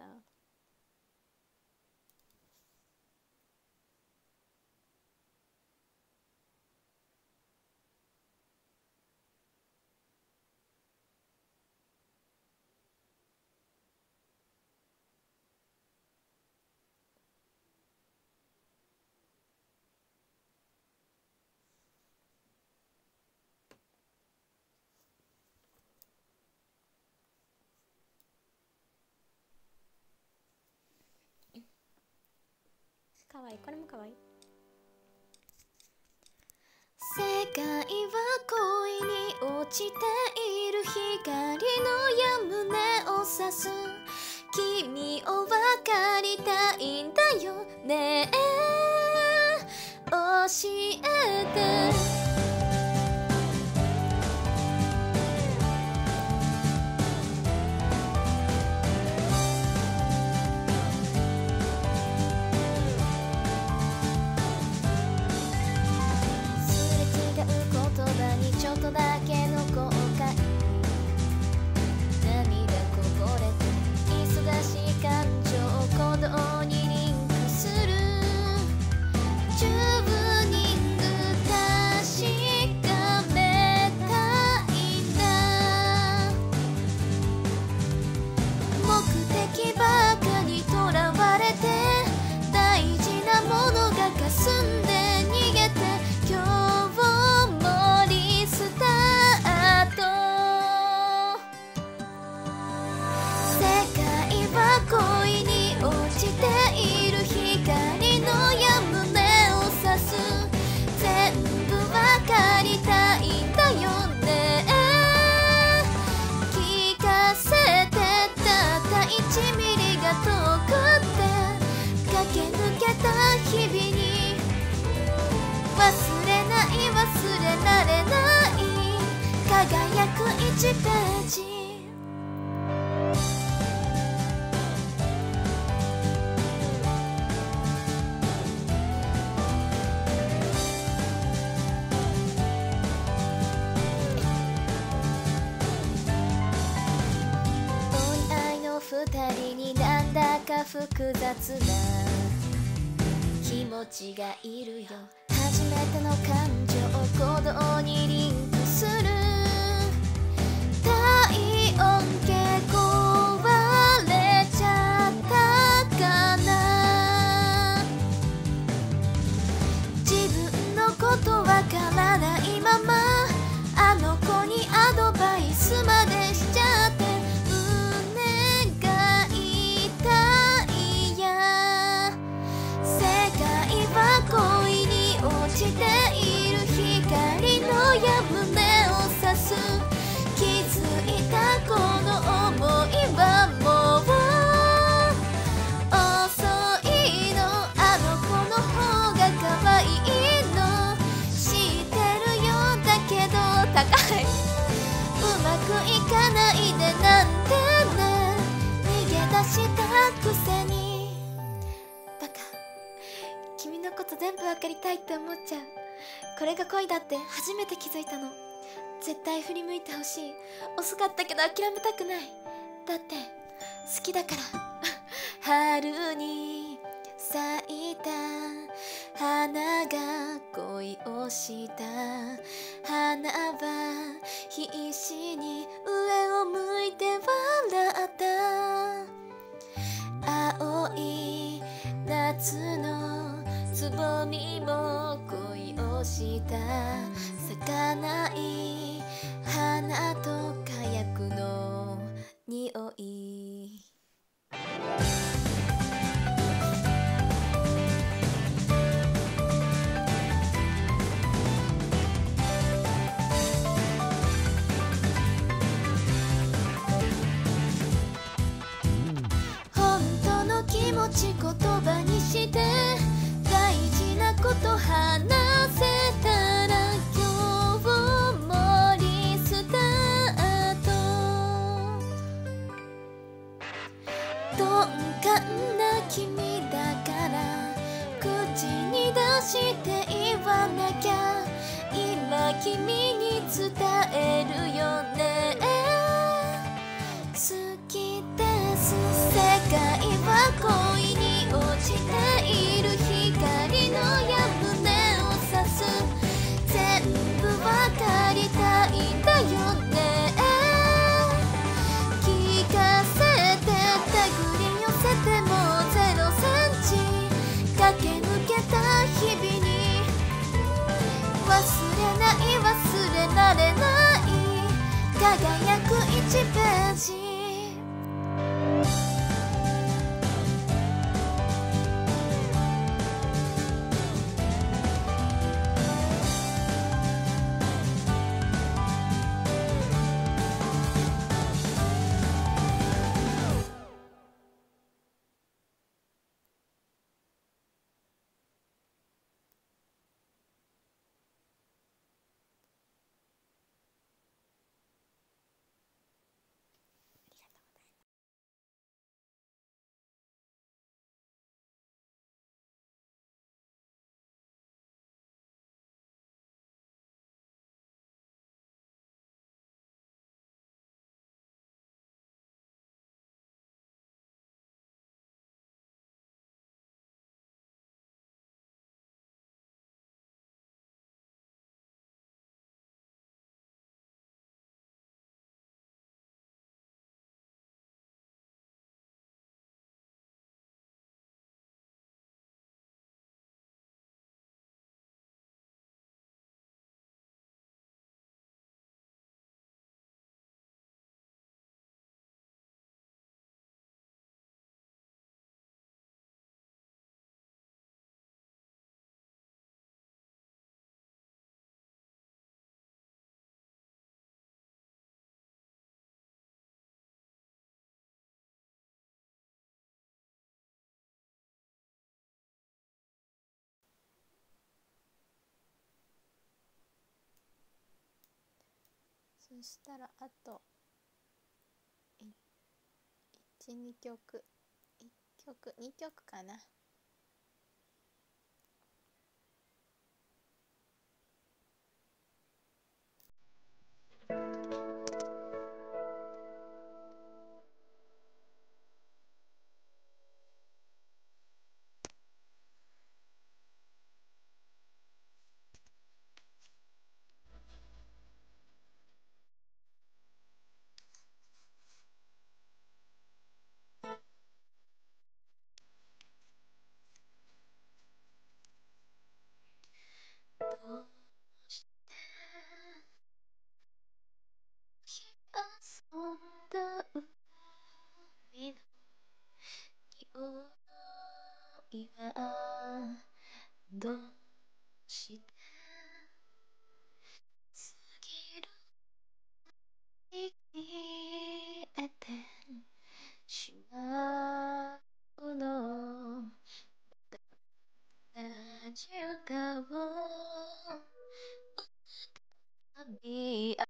かわいい。これもかわいい。世界は恋に落ちている光の矢胸を刺す。君を分かりたいんだよね。教えて。ちょっとだけの後悔。涙こぼれて忙しい感情を鼓動にリンクする。 ちページ二人になんだか複雑な気持ちがいるよ。初めての感情行動にリンクする体温計壊れちゃったかな。自分のことわからないままあの子にアドバイスまでしちゃって恋に落ちている光の矢胸を刺す。気づいたこの想いはもう遅いの。あの子の方が可愛いの知ってるよ。だけど高い。うまくいかないでなんてね。逃げ出したくせにバカ。君のこと全部わかりたいって思っちゃう。これが恋だって初めて気づいたの。絶対振り向いてほしい。遅かったけど諦めたくない。だって好きだから春に咲いた花が恋をした花は必死に上を向いて笑った。青い夏のつぼみも恋をした咲かない花と火薬の匂い。本当の気持ち言葉にして大事なこと話せたら今日もリスタート。鈍感な君だから口に出して言わなきゃ。今君に伝えるよね。好きです。世界は恋に落ちている光の矢胸を刺す。全部わかりたいんだよね。聞かせて手繰り寄せてもゼロセンチ駆け抜けた日々に忘れない忘れられない輝くいちページ。 そしたらあといち、にきょくいっきょくにきょくかな。遊んだ海の匂いはどうして過ぎるに消えてしまうの。ラジオが旅あ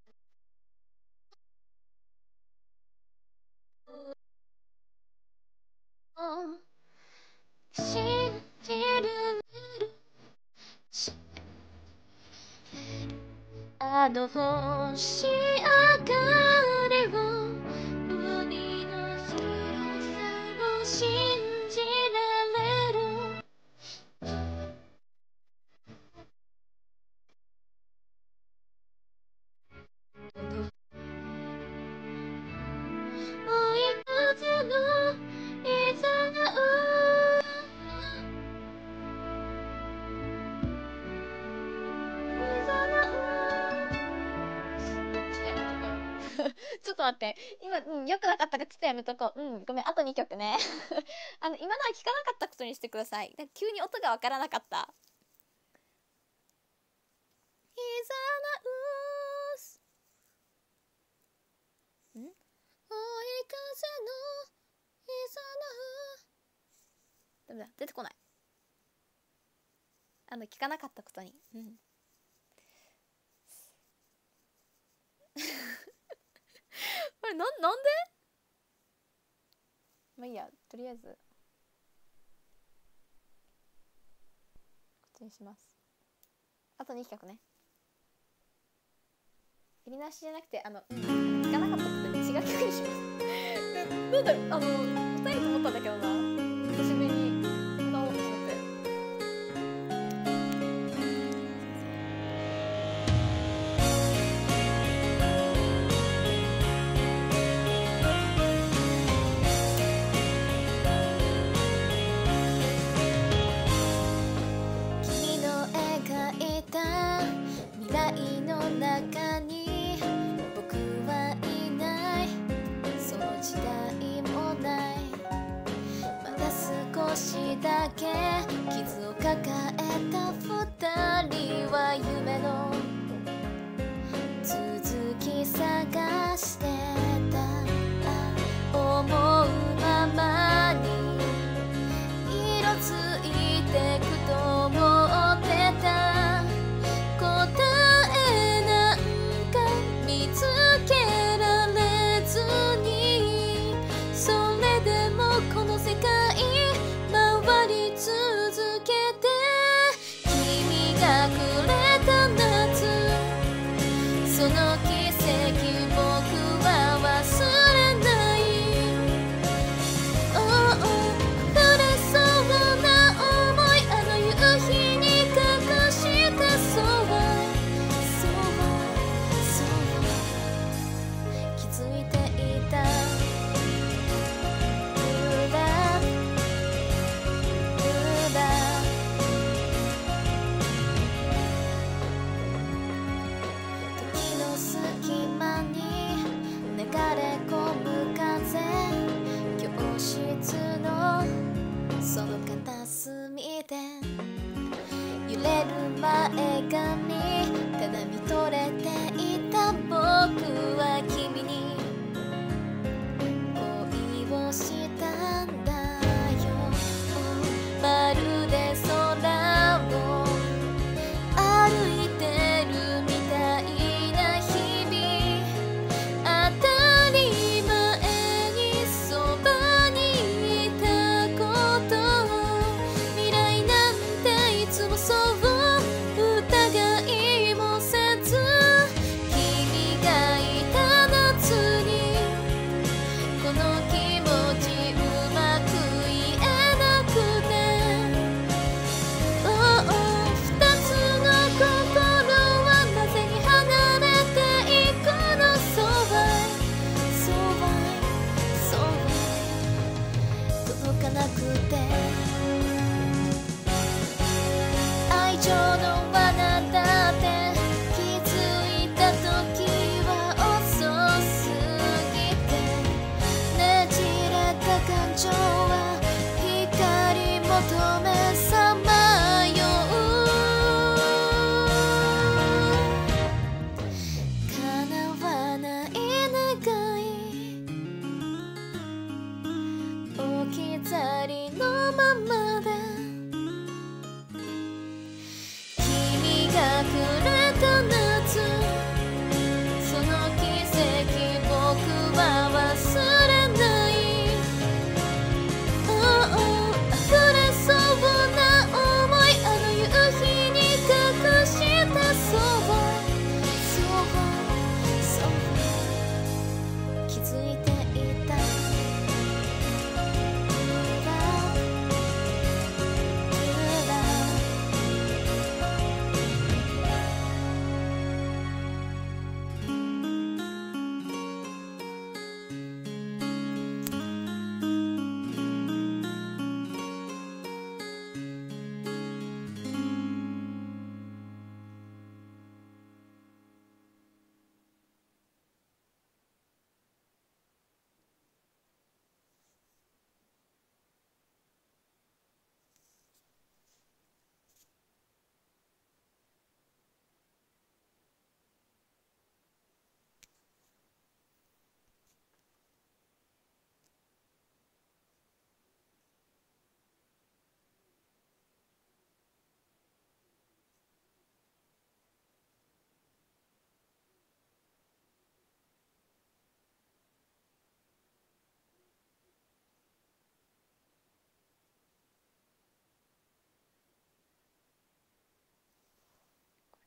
る信じるあの星明かりを海の広さを信じられる追い風のいざなういざなうちょっと待って今、うん、よくなかったからちょっとやめとこう。うん、ごめん、あとにきょくねあの今のは聞かなかったことにしてください。だ急に音がわからなかった。いざなうすん追い風のいざなうダメだ、出てこない。あの聞かなかったことに。うんあれ、な、なんでまあいいや、とりあえずこっちにします。あとにきょくね。やり直しじゃなくて、あの、聞かなかったことに違う曲にしますなんだろう、あの歌えると思ったんだけどな、久しぶりに歌おうと思って。君の描いた未来の中に僕はいない、その時代もない、まだ少しだけ傷を抱えた二人は夢の続き探してた。思うままに色ついてくと思ってた。答えなんか見つけられずに、それでもこの世界回り続けて、君がくれた夏、その奇跡僕は忘れない。Oh, oh 触れそうな想い、あの夕日に隠したそうそうそう気づいていた。うだうだ時の隙間に流れ込む風、教室のその片隅で揺れる前髪、ただ見とれていた僕は君に恋をしたんだよ。まるで空を歩いてるみたいな日々、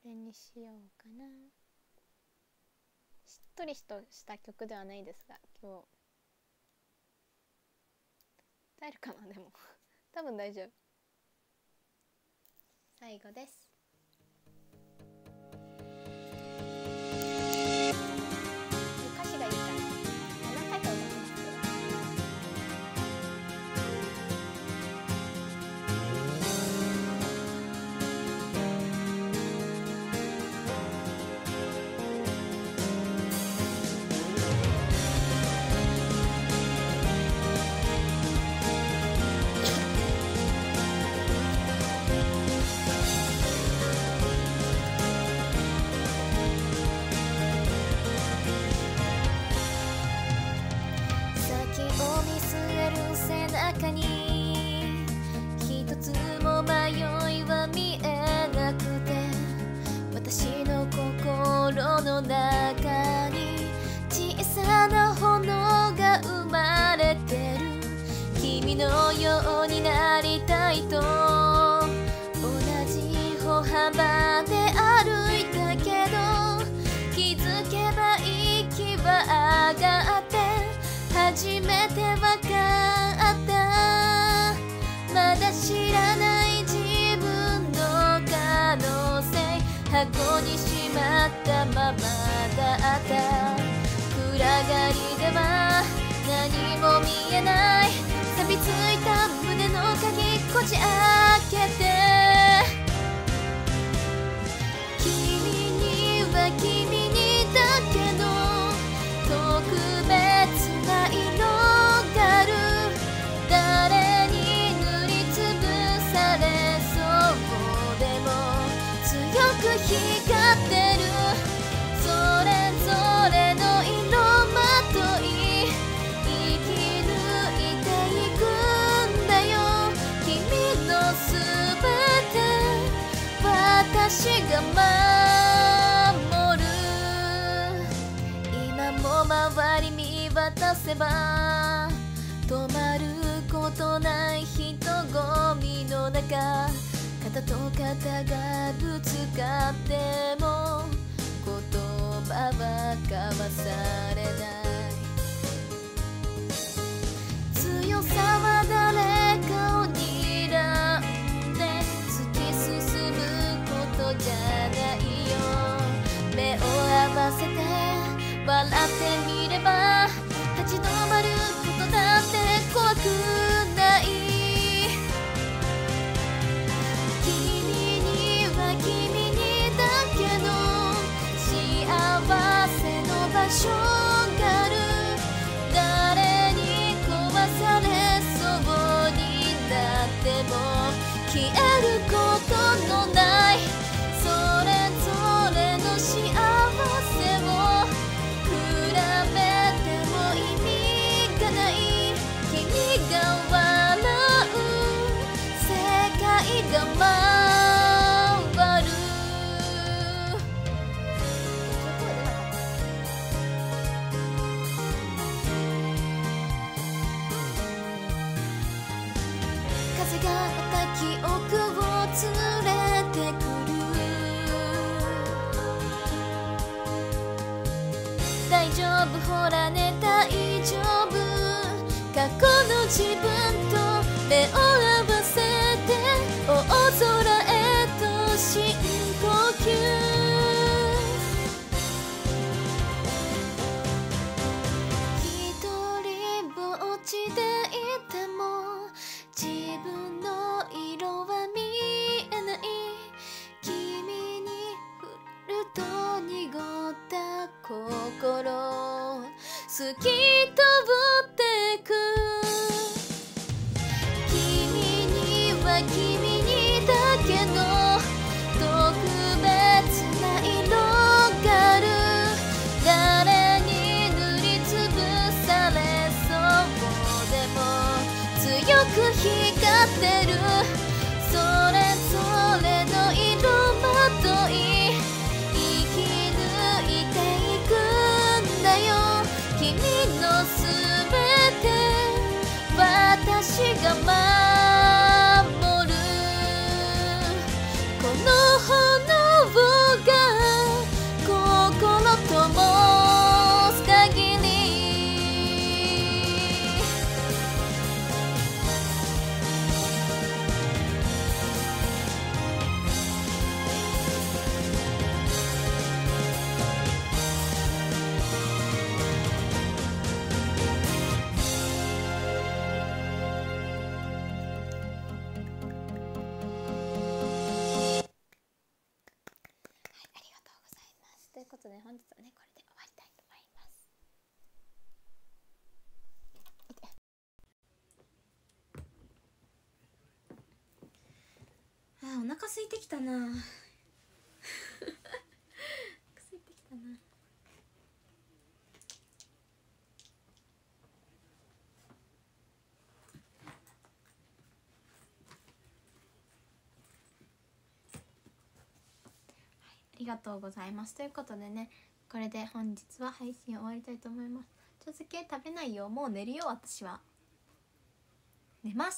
れにしようかな。しっとりとした曲ではないですが、今日歌えるかな。でも多分大丈夫。最後です。歌詞がいいから何回か歌ってますけど。中に一つも迷いは見えなくて、私の心の中に小さな炎が生まれてる。君のようになりたいと同じ歩幅で歩いたけど、気づけば息は上がって初めて分かった。まだ知らない自分の可能性、箱にしまったままだった。暗がりでは何も見えない、錆びついた胸の鍵こじ開けて、君には君にだけの特別な色がある。誰に塗りつぶされそうでも強く光ってる。それぞれの色まとい生き抜いていくんだよ。君のすべて私が守る。今も周り見渡せば止まることない人混みの中、肩と肩がぶつかっても言葉は交わされない。強さは誰かを睨んで突き進むことじゃないよ。目を合わせて笑ってみれば立ち止まることだって怖くない。君には君にだけの幸せの場所がある。誰に壊されそうになっても消えることのない、それぞれの幸せを比べても意味がない。君が笑う世界が回る。風がまた記憶を連れてくる。大丈夫ほらね大丈夫、過去の自分と目を合わせて大空へと深呼吸。一人ぼっちでいても自分の色は見えない。君に降ると濁った心透き通ってく。君には君にだけの特別な色がある。誰に塗りつぶされそうでも強く光ってる。それぞれの色まとい生き抜いていくんだよ。君のことで本日はねこれで終わりたいと思います。 あーお腹空いてきたな空いてきたな。ありがとうございます。ということでね、これで本日は配信終わりたいと思います。ちょっとだけ食べないよ。もう寝るよ。私は寝ます。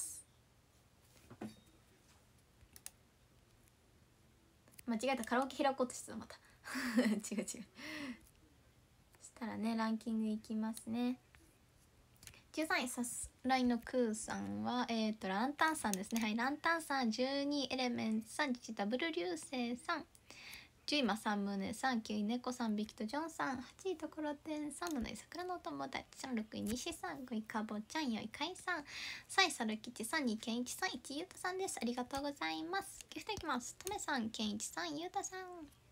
間違えた。カラオケ開こうとしてた。また違う違う。そしたらね、ランキングいきますね。じゅうさんいさすらいのクーさんはえっ、ー、とランタンさんですね。はい、ランタンさん。じゅうにいエレメントさん、じゅういちダブル流星さん、じゅうい政宗さん、きゅうい猫さん、ビキとジョンさん、はちいところてんさん、なない桜のお友達さん、ろくい西さん、ごいかぼちゃん、よいかいさん、さんいさるきちさん、にけんいちさん、いちゆうたさんです。ありがとうございます。ギフトいきます。とめさん、けんいちさん、ゆうたさん、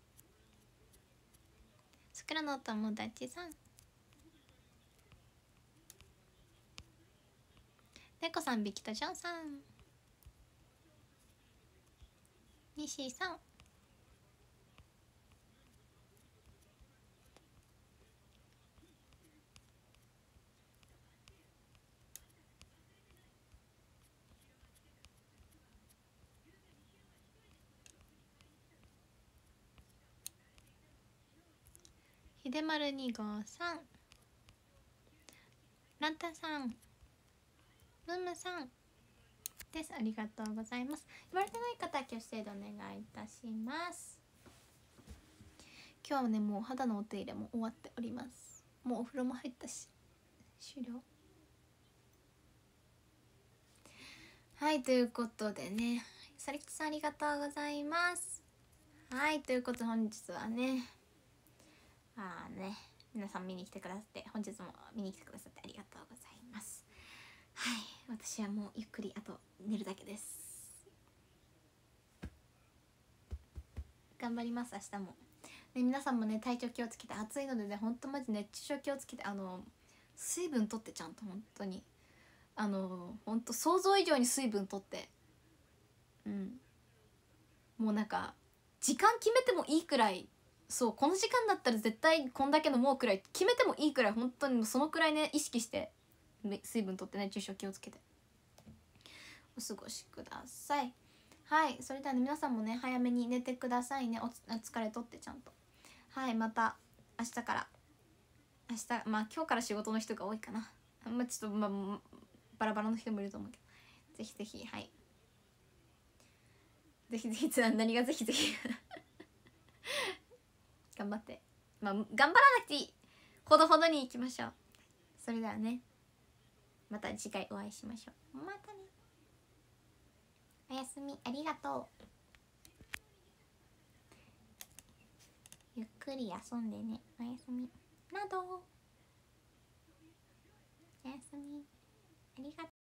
桜のお友達さん、猫さん、ビキとジョンさん、西さん、ひでまるにごうさん、ランタンさん、ムムさんです。ありがとうございます。言われてない方は挙手制でお願いいたします。今日はね、もう肌のお手入れも終わっております。もうお風呂も入ったし終了。はい、ということでね、さりきちさんありがとうございます。はい、ということで本日はね、あーね、皆さん見に来てくださって、本日も見に来てくださってありがとうございます。はい、私はもうゆっくりあと寝るだけです。頑張ります。明日も、ね、皆さんもね体調気をつけて、暑いのでね、ほんとマジ熱中症気をつけて、あの水分とって、ちゃんと本当にあのほんと想像以上に水分とって、うんもうなんか時間決めてもいいくらい、そうこの時間だったら絶対こんだけ飲もうくらい決めてもいいくらい、本当にそのくらいね意識して水分とってね、熱中症気をつけてお過ごしください。はい、それではね、皆さんもね早めに寝てくださいね。お疲れとってちゃんと。はい、また明日から明日まあ今日から仕事の人が多いかな。まあちょっとまあバラバラの人もいると思うけど、ぜひぜひ、はい、ぜひぜひ何がぜひぜひ頑張って、まあ頑張らなくていい、ほどほどにいきましょう。それではね、また次回お会いしましょう。またね、おやすみ、ありがとう。ゆっくり遊んでね、おやすみなど。おやすみ、ありがとう。